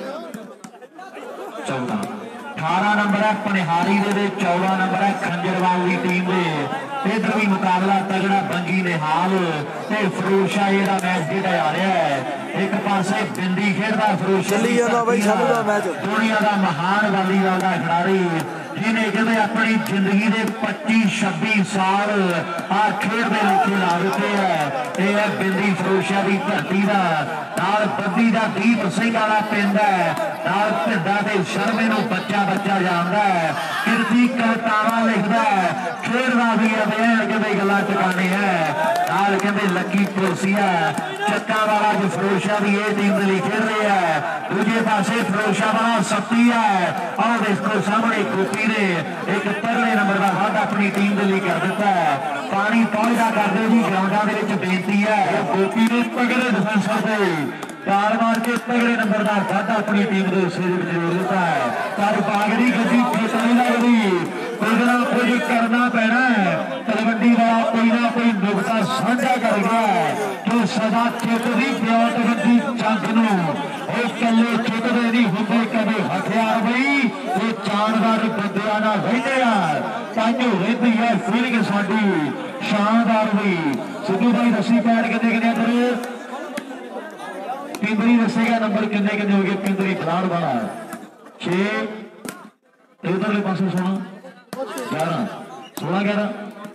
चौदह अठारह नंबर है पनिहारी दे चौदह नंबर है खंजरवाल की टीम दे इधर भी मुकाबला तगड़ा बंगी ने हाल ते फिरोज शाह जेहड़ा मैच खेड़ा जा रहा है एक पासे बिंदी खेडदा फिरोज दुनिया का महान वालीबाल का खिडारी जिन्हें कहते अपनी जिंदगी के पच्ची छब्बी साल आ खेड के लिखे ला दिते है यह बिंदी फिरोजा की धरती का नाल बद्दी का दीप सिंह वाला पिंड है नाल भिड्डा ते शर्मे नूं बच्चा बच्चा जानता है किरती कवितावां लिखदा है खेडदा भी है कहते गल्लां टकाने है नाल कहते लकी पुलसिया चक्का वाला जो फिरोजा की यह टीम के लिए खेल रहे हैं दूजे पासे फिरोजा वाला सत्ती है और देखो सामने गोपी ने एक पहले नंबर का वाधा अपनी टीम के लिए कर दिता है पानी पहुंचता करते भी ग्राउंडा के बेनती है गोपी ने तगड़े डिफेंसर से चार मार के तगड़े नंबर का वाधा अपनी टीम के सिर जरूर देता है पर बागड़ी गड्डी फिट नहीं लगती कुछ ना कुछ करना पैना है तलवंडी वाला कोई ना कोई नुकता साझा कर गया है जो सदा चेतदी प्यो तलवंडी जंग नूं कले चुकते नहीं होंगे कभी हथियार बई ये जानवर बंदियां नाल रहिंदे आ तांजो रहिंदी है फीलिंग साडी शानदार बई सिद्धू भाई दसी पैड कितने कितने अंदर पिंदरी दसेगा नंबर कितने कितने हो गए पिंदरी खिलाड़ वाला छे उधरले पासे सोना ग्यारह सोलह ग्यारह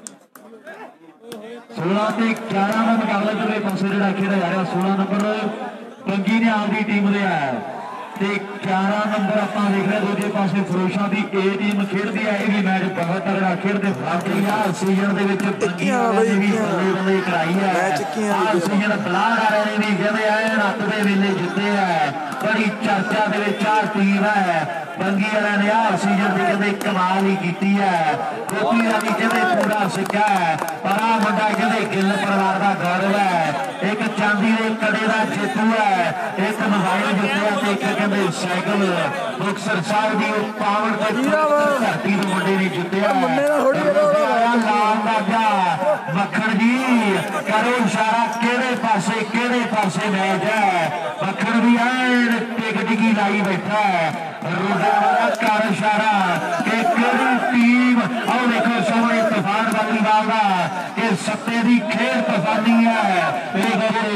सोलह से ग्यारह का मुकाबला इधरले पासे जिहड़ा खेड़ा जा रहा सोलह नंबर बंगी ने आपकी टीम लिया ग्यारह नंबर आप देख रहे दूजे पास फिरोजा की ए टीम खेलती है यह भी मैच बहुत तगड़ा खेलते सीजन कराई है सीजन बलाड वाले ने भी कहते हैं रात के वेले जिते है बड़ी चर्चा के टीम है बंगी वाले ने आ सीजन की कहते कमाल ही की है गोपी का भी कहते पूरा सिक्का है पर आ मुंडा कहते गिल परिवार का गौरव है एक चांदी के कड़े का जेतू है एक मोबाइल जितया एक कहते साइकिल मुक्तसर साहब की पावन धरती के मुंडे ने जितया मक्खण जी करो इशारा केड़े पासे केड़े पासे मैच है मक्खण भी है टिक टिकी लाई बैठा है रोजा वाला कर इशारा कि केड़ी टीम और देखो सोहने तूफान वालीबाल का कि सत्ते की खेल तूफानी है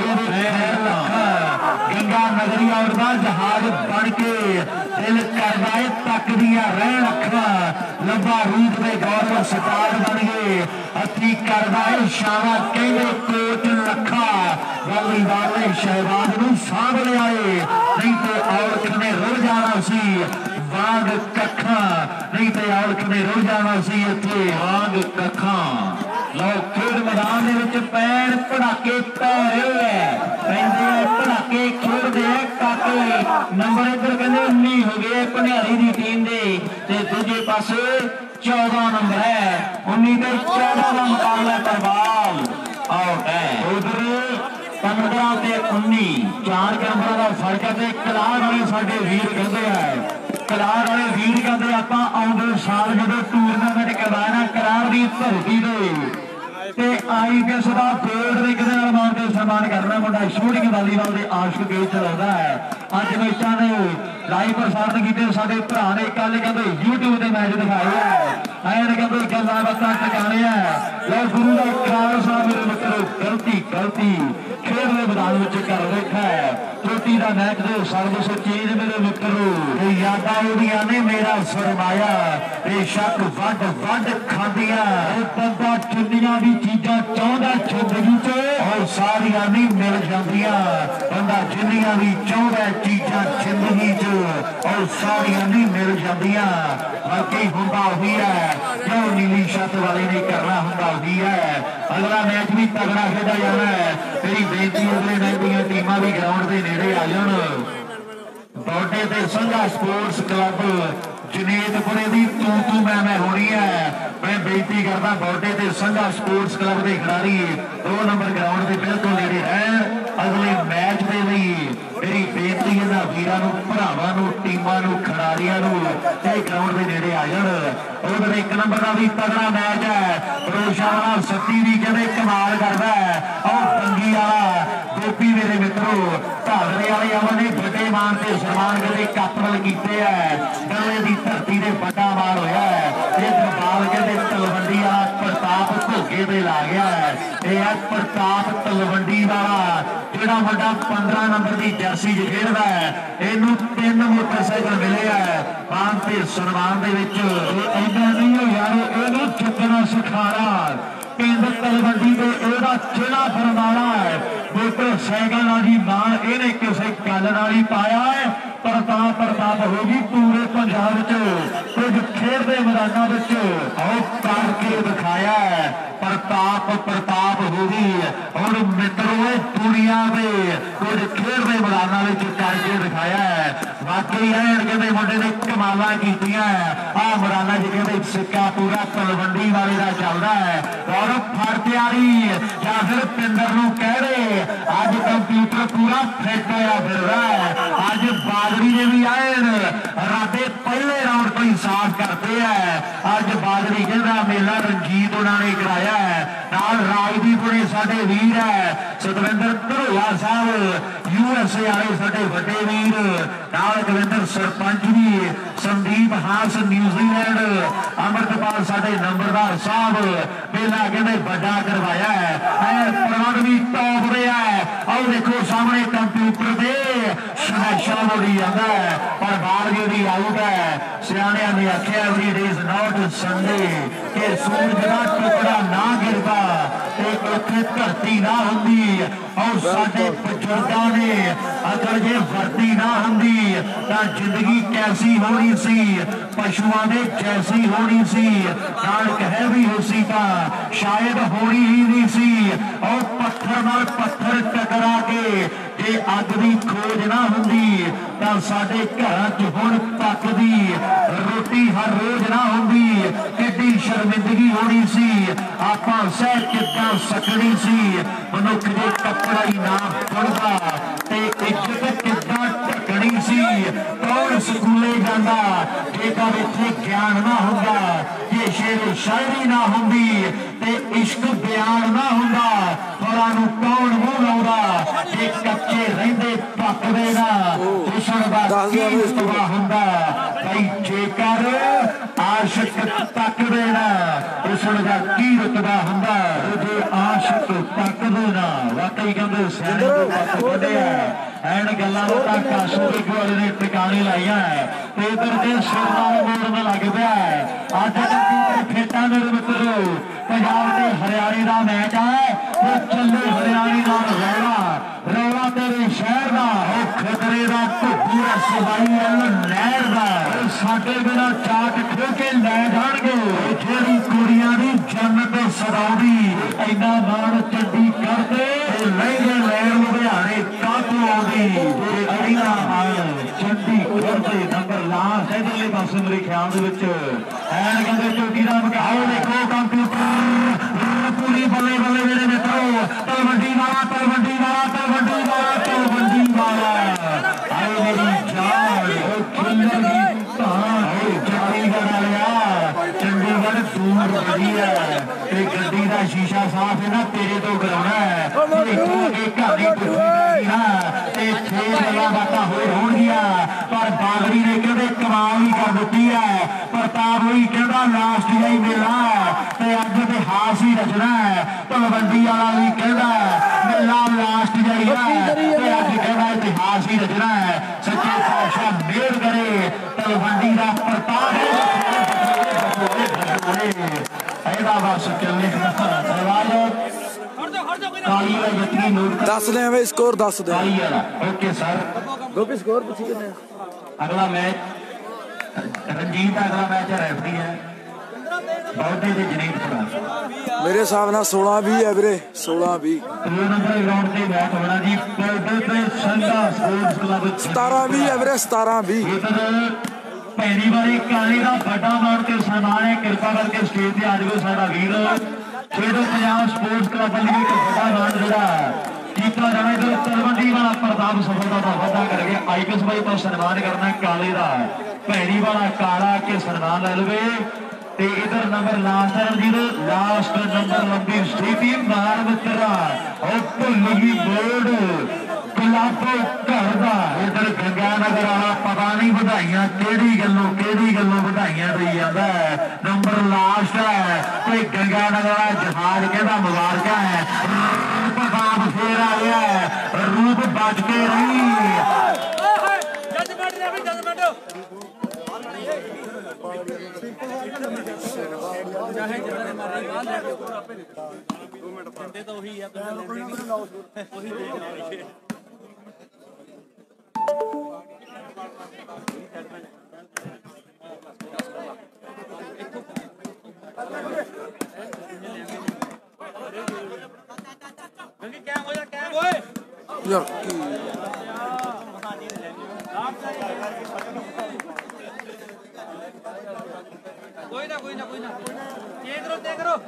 गंगा नगरी और जहाज बन के दिल करदा है तक दिया रहन अखा लंबा रूप में गौरव सतार बन गए हथी करदा है शावा कहते कोच लखा वालीबाल ने शहबाज नूं साभ लिया नहीं तो औरत ने रुड़ जाना सी वांग कखा नहीं तो औरत ने रुड़ जाना सी इत्थे वांग कखा लो खेड मैदान के पैर पड़ाके पै रहे है पड़ाके खेलते है काके नंबर इधर कहते उन्नी हो गए भनियारी की टीम के दूजे पासे चौदह नंबर है उन्नी तो चौदह का मुकाबला करवाल आउट है उधर पंद्रह से उन्नी चार नंबर का फर्क है कलार वाले साडे वीर कहते हैं कलार वाले वीर कहते आप आउंदे साल जो टूरनामेंट करवाना करार की धरती से आई पी एस का गोल्ड रिंग के मानते सम्मान करना मुंडा शूटिंग वालीबाल के आशिक गेट चलाता है अज मैचों ने लाइव प्रसारण किए साडे भरा ने कल कहते यूट्यूब से मैच दिखाए है एन कहते गल्लां बातां टकाने है लो गुरु का करार साहब मेरे मित्रों गलती गलती खेल के मैदान में कर रखा है चोटी का मैच दो सर्विस चेंज मेरे मित्रों यादा उदियां ने मेरा सरमाया बेशक वड वड खादियां बंदा चुनिया भी चीजा चाहता जिंदगी च और सारिया नहीं मिल जांदियां बंदा जिन्नियां भी चाहता चीजा जिंदगी च और सारिया नहीं मिल जांदियां बाकी हुंदा ही है जो नीली छत वाले ने करना हुंदा ही है अगला मैच भी तगड़ा खेला जाना है मेरी बेनती अगले मैच दी टीमां भी ग्राउंड के नेड़े आ जान बॉडे ते संघा स्पोर्ट्स क्लब जनेतपुरे की तू तू मैं मैं होनी है मैं बेनती करता बॉडे ते संघा स्पोर्ट्स क्लब के खिलाड़ी दो नंबर ग्राउंड के बिल्कुल नेड़े है अगले मैच के लिए मेरी बेनती इन्हां वीरां नूं भरावां नूं टीमां नूं खिडारियां नूं इह ग्राउंड के नेड़े आ जाण उधर एक नंबर का भी तगड़ा मैच है भरोसा वाला सत्ती भी कहते कमाल करता है और बंगी वाला गोपी मेरे मित्रों भागने वाले अमन ने बड़े मान से सन्मान कहते कातल किए है गले की धरती से बड़ा मार होया है ये दरबार कहते तलवंडी वाला प्रताप घोगे पे ला गया है यह प्रताप तलवंडी वाला जोड़ा बड़ा पंद्रह नंबर की जर्सी च खेलता है इनू तीन मोटरसाइकिल मिले है मान से सन्मान इन्ना नहीं हो यार इनू चुकना सिखाना पिंड तलवंडी के एदा चेहरा फरमाना है मोटरसाइकिल की मां इन्हें किसी गल नाल ही पाया है प्रताप प्रताप होगी पूरे पंजाब च कुछ खेल के मैदानों करके दिखाया है प्रताप प्रताप होगी और मित्रों दुनिया में कुछ खेल के मैदानों करके दिखाया है बाकी है कहते मुंडे ने कमाल की आ मैदाना च कहते सिक्का पूरा तलवंडी वाले का चलता है और फड़ तैयारी या फिर पिंडर नूं कह रहे अज कंप्यूटर पूरा फिट होया फिर रहा है अज बादरी ने भी आए राते पहले राउंड को ही साफ करते हैं अज बादरी कहता मेला रंजीत उन्होंने कराया है नाल राजदीप ने साडे वीर है सतविंदर धरोया साहब यूएसए वाले साडे वड्डे वीर नाल कविंदर सरपंच भी संदीप हास न्यूजीलैंड अमृतपाल साडे नंबरदार साहब मेला कहते बड़ा करवाया है प्रबंध भी टॉप रहा है और देखो सामने कंप्यूटर से स्मैशर बोली जाता है पर बाहर भी आउट है सियाणिया ने आख्या every day is not Sunday कि सूरज का टुकड़ा ना गिरता इतने धरती ना होंगी और साडे बजुर्गों ने अगर जे वर्दी ना होंगी तो जिंदगी कैसी होनी सी पशुओं ने जैसी होनी सी नाल कह भी हो सी ता शायद होनी ही नहीं सी और पत्थर नाल पत्थर टकरा के जे अग की खोज ना होंगी तो साडे घरां च हुण तक दी रोटी हर रोज ना होंगी किड्डी शर्मिंदगी होनी सी आपां सह किदां सकनी सी मनुख जे कपड़ा ही ना बुणदा ते इज्जत किदां ढकनी सी कौन स्कूले जांदा जेकर इत्थे ज्ञान ना हुंदा जे शेर शायरी ना हुंदी ते इश्क बयान ना हुंदा फलां नूं कौन मूंह लाउंदा जे कच्चे रहिंदे पकदे ना हुस्न दा की रुतबा हुंदा भाई जेकर आशिक तकदे ना हुस्न दा की रुतबा हुंदा जे आशिक तकदे ना वाकई कहंदे सियाणे तो पत कढिया एन गल्लां नूं तां कासू दे गोल ने टिकाणे लाईयां है ते इधर जे सिर नाल मोड़न लग पिया है अज कंप्यूटर फेटा मेरे मित्रों पंजाब ते हरियाणे दा मैच है वो चले हरियाणे नाल रौला रौला तेरे शहर दा खतरे दा पूरा सवाई नहर दा साडे बिना चाट खो के लै जाणगे जेड़ी कुड़ियां दी जन्नत सदाउंदी इन्ना माण चंडीगढ़ ते लहंगे लैण लुधियाणे कातों आउंदी इन्ना माण चंडीगढ़ दे नंबर लास्ट इधरले पासे मेरे ख्याल दे विच ऐन कहंदे चोटी दा मुकाबला देखो कंप्यूटर पूरी बल्ले बल्ले मेरे मित्रों तलवंडी वाला तलवंडी वाला तलवंडी वाला तलवंडी वाला आए मेरी जान ओ किल्लर की धान चंडीगढ़ वाला चंडीगढ़ दूर बड़ी है ते गड्डी दा शीशा साफ है ना तेरे तो कराउणा है इत्थों अगे घर नहीं पुछी ना ते छे गल्लां बातां होर होणगियां पर ਤਲਵੰਡੀ ਦਾ ਪ੍ਰਤਾਪ ਇਹਦਾ ਬਸ ਚੱਲੇ ਆਵਾਜ਼ ਕਾਲੀ ਵਾਲਾ ਜੱਤੀ ਨੋਟ ਦੱਸ ਦੇ ਵੇ ਸਕੋਰ ਦੱਸ ਦੇ ਕਾਲੀ ਵਾਲਾ ਓਕੇ ਸਰ ਗੋਪੀ ਸਕੋਰ ਪੁੱਛੀ ਕਿੰਨੇ ਅਗਲਾ ਮੈਚ ਰਣਜੀਤ ਦਾ ਅਗਲਾ ਮੈਚ ਰੈਫਰੀ ਹੈ ਬਹੁਤੇ ਤੇ ਜਨੀਤ ਮੇਰੇ ਹਿਸਾਬ ਨਾਲ ਸੋਲਾਂ ਵੀਹ ਹੈ ਵੀਰੇ ਸੋਲਾਂ ਵੀਹ ਦੋ ਨੰਬਰ ਗਰਾਊਂਡ ਤੇ ਮੈਚ ਹੋਣਾ ਜੀ ਪਿੰਡ ਤੇ ਸੰਘਾ ਸਪੋਰਟਸ ਕਲੱਬ ਸਤਾਰਾਂ ਵੀਹ ਹੈ ਵੀਰੇ ਸਤਾਰਾਂ ਵੀਹ ਪਹਿਲੀ ਵਾਰੀ ਕਾਲੀ ਦਾ ਵੱਡਾ ਮਾਣ ਕੇ ਸਨਮਾਨ ਹੈ ਕਿਰਪਾ ਕਰਕੇ ਸਟੇਜ ਤੇ ਆ ਜਾਓ ਸਾਡਾ ਵੀਰ ਖੇਡੋ ਪੰਜਾਬ ਸਪੋਰਟਸ ਕਲੱਬ ਲਈ ਇੱਕ ਵੱਡਾ ਮਾਣ ਜਿਹੜਾ ਕੀਤਾ ਜਾਣਾ ਇਧਰ ਤਲਵੰਡੀ ਵਾਲਾ ਪ੍ਰਤਾਪ ਸਫਲਤਾ ਦਾ ਵਾਅਦਾ ਕਰ ਗਿਆ ਆਈਪੀਐਸ ਬਾਈ ਤੋਂ ਸਨਮਾਨ ਕਰਨਾ ਕਾਲੇ ਦਾ ਭੈਣੀ ਵਾਲਾ ਕਾਲਾ ਕੇ ਸਨਮਾਨ ਲੈ ਲਵੇ ਤੇ ਇਧਰ ਨੰਬਰ ਲਾਸਟ ਹੈ ਜੀ ਲਾਸਟ ਨੰਬਰ ਲੰਬੀ ਸਥਿਤੀ ਮਾਰ ਮਿੱਤਰਾ ਉਹ ਭੁੱਲਗੀ ਬੋਰਡ ਗੁਲਾਬੋ ਘਰ ਦਾ ਇਧਰ ਗੰਗਾ ਨਗਰ ਵਾਲਾ ਪਤਾ ਨਹੀਂ ਵਧਾਈਆਂ ਕਿਹੜੀ ਗੱਲੋਂ ਕਿਹੜੀ ਗੱਲੋਂ ਵਧਾਈਆਂ ਦੇਈ ਜਾਂਦਾ ਨੰਬਰ ਲਾਸਟ ਹੈ ਤੇ ਗੰਗਾ ਨਗਰ ਵਾਲਾ ਜਹਾਜ਼ ਕਹਿੰਦਾ ਮੁਬਾਰਕਾਂ ਹੈ ਪ੍ਰਤਾਪ ਫੇਰ ਆ ਗਿਆ ਰੂਪ ਬਚ ਕੇ ਰਹੀ ਜੱਜਮੈਂਟ ਨੇ ਵੀ ਜੱਜਮੈਂਟ ਚਾਹੇ ਜਿੰਨੇ ਮਾਰੇ ਬਾਹਰ ਲੈ ਕੇ ਆਪੇ ਦੋ ਮਿੰਟ ਬੰਦੇ ਤਾਂ ਉਹੀ ਆ ਤੁਸੀਂ ਉਹੀ ਦੇਖ ਗੰਗੀ ਕੈਮ ਹੋ ਜਾ ਕੈਮ ਓਏ ਯਾਰ ਕੀ ਕੋਈ ਨਾ ਕੋਈ ਨਾ ਕੋਈ ਨਾ ਚੇਂਜ ਕਰੋ ਤੇ ਕਰੋ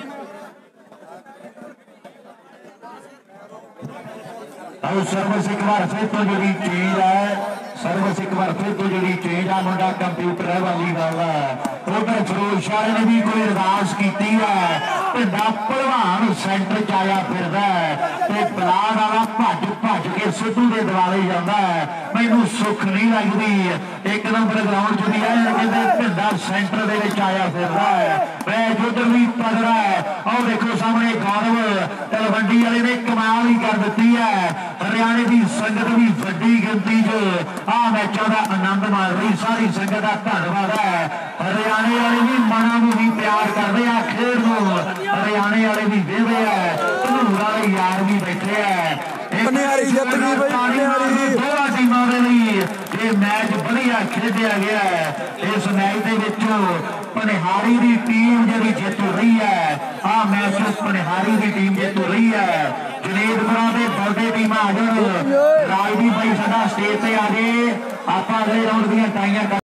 ਆਓ ਸਰਵਿਸ ਇੱਕ ਵਾਰ ਫਿਰ ਤੋਂ ਜਿਹੜੀ ਚੀਜ਼ ਹੈ ਸਰਵਿਸ ਇੱਕ ਵਾਰ ਫਿਰ ਤੋਂ ਜਿਹੜੀ ਚੀਜ਼ ਆ ਮੁੰਡਾ ਕੰਪਿਊਟਰ ਵਾਲੀ ਗੱਲ ਹੈ ਉਧਰ ਫਿਰੋਜ਼ ਸ਼ਾਹ ਨੇ ਵੀ ਕੋਈ ਅਰਦਾਸ ਕੀਤੀ ਹੈ ਭਿੰਡਾ ਭਲਵਾਨ ਸੈਂਟਰ ਚ ਆਇਆ ਫਿਰਦਾ ਤੇ ਬਲਾਦ ਵਾਲਾ ਭੱਜ ਭੱਜ ਕੇ ਸਿੱਧੂ ਦੇ ਦਿਵਾਲੇ ਜਾਂਦਾ ਮੈਨੂੰ ਸੁੱਖ ਨਹੀਂ ਲੱਗਦੀ ਇੱਕ ਨੰਬਰ ਗਰਾਊਂਡ ਚ ਵੀ ਹੈ ਕਹਿੰਦੇ ਭਿੰਡਾ ਸੈਂਟਰ ਦੇ ਵਿੱਚ ਆਇਆ ਫਿਰਦਾ ਮੈਚ ਉਧਰ ਵੀ ਤਗੜਾ ਹੈ ਆਹ ਦੇਖੋ ਸਾਹਮਣੇ ਗੌਰਵ ਤਲਵੰਡੀ ਵਾਲੇ ਨੇ ਕਮਾਲ ਹੀ ਕਰ ਦਿੱਤੀ ਹੈ ਹਰਿਆਣੇ ਦੀ ਸੰਗਤ ਵੀ ਵੱਡੀ ਗਿਣਤੀ ਚ ਆਹ ਮੈਚਾਂ ਦਾ ਆਨੰਦ ਮਾਣ ਰਹੀ ਸਾਰੀ ਸੰਗਤ ਦਾ ਧੰਨਵਾਦ ਹੈ ਹਰਿਆਣੇ ਵਾਲੇ ਵੀ ਮਨਾਂ ਨੂੰ ਵੀ ਪਿਆਰ ਕਰਦੇ ਆ ਖੇਡ ਨੂੰ ਹਰਿਆਣੇ ਵਾਲੇ ਵੀ ਦੇਵੇ ਆ ਧਨੂਰ ਵਾਲੇ ਯਾਰ ਵੀ ਬੈਠੇ ਆ ਪਨਿਆਰੀ ਜਿੱਤ ਗਈ ਬਈ ਪਨਿਆਰੀ ਦੋਵਾਂ ਟੀਮਾਂ ਦੇ ਲਈ ਇਹ ਮੈਚ ਵਧੀਆ ਖੇਡਿਆ ਗਿਆ ਹੈ ਇਸ ਮੈਚ ਦੇ ਵਿੱਚ ਪਨਿਹਾਰੀ ਦੀ ਟੀਮ ਜਿਹੜੀ ਜਿੱਤ ਰਹੀ ਹੈ ਆਹ ਮੈਚ ਪਨਿਹਾਰੀ ਦੀ ਟੀਮ ਜਿੱਤ ਰਹੀ ਹੈ ਜਨੇਦਪੁਰਾ ਦੇ ਬਲਦੇ ਟੀਮਾਂ ਆ ਜਾਣ ਰਾਜਦੀਪ ਭਾਈ ਸਾਡਾ ਸਟੇਜ ਤੇ ਆ ਜੇ ਆਪਾਂ ਅਗਲੇ ਰਾਊਂਡ ਦੀਆਂ ਟਾਈਆਂ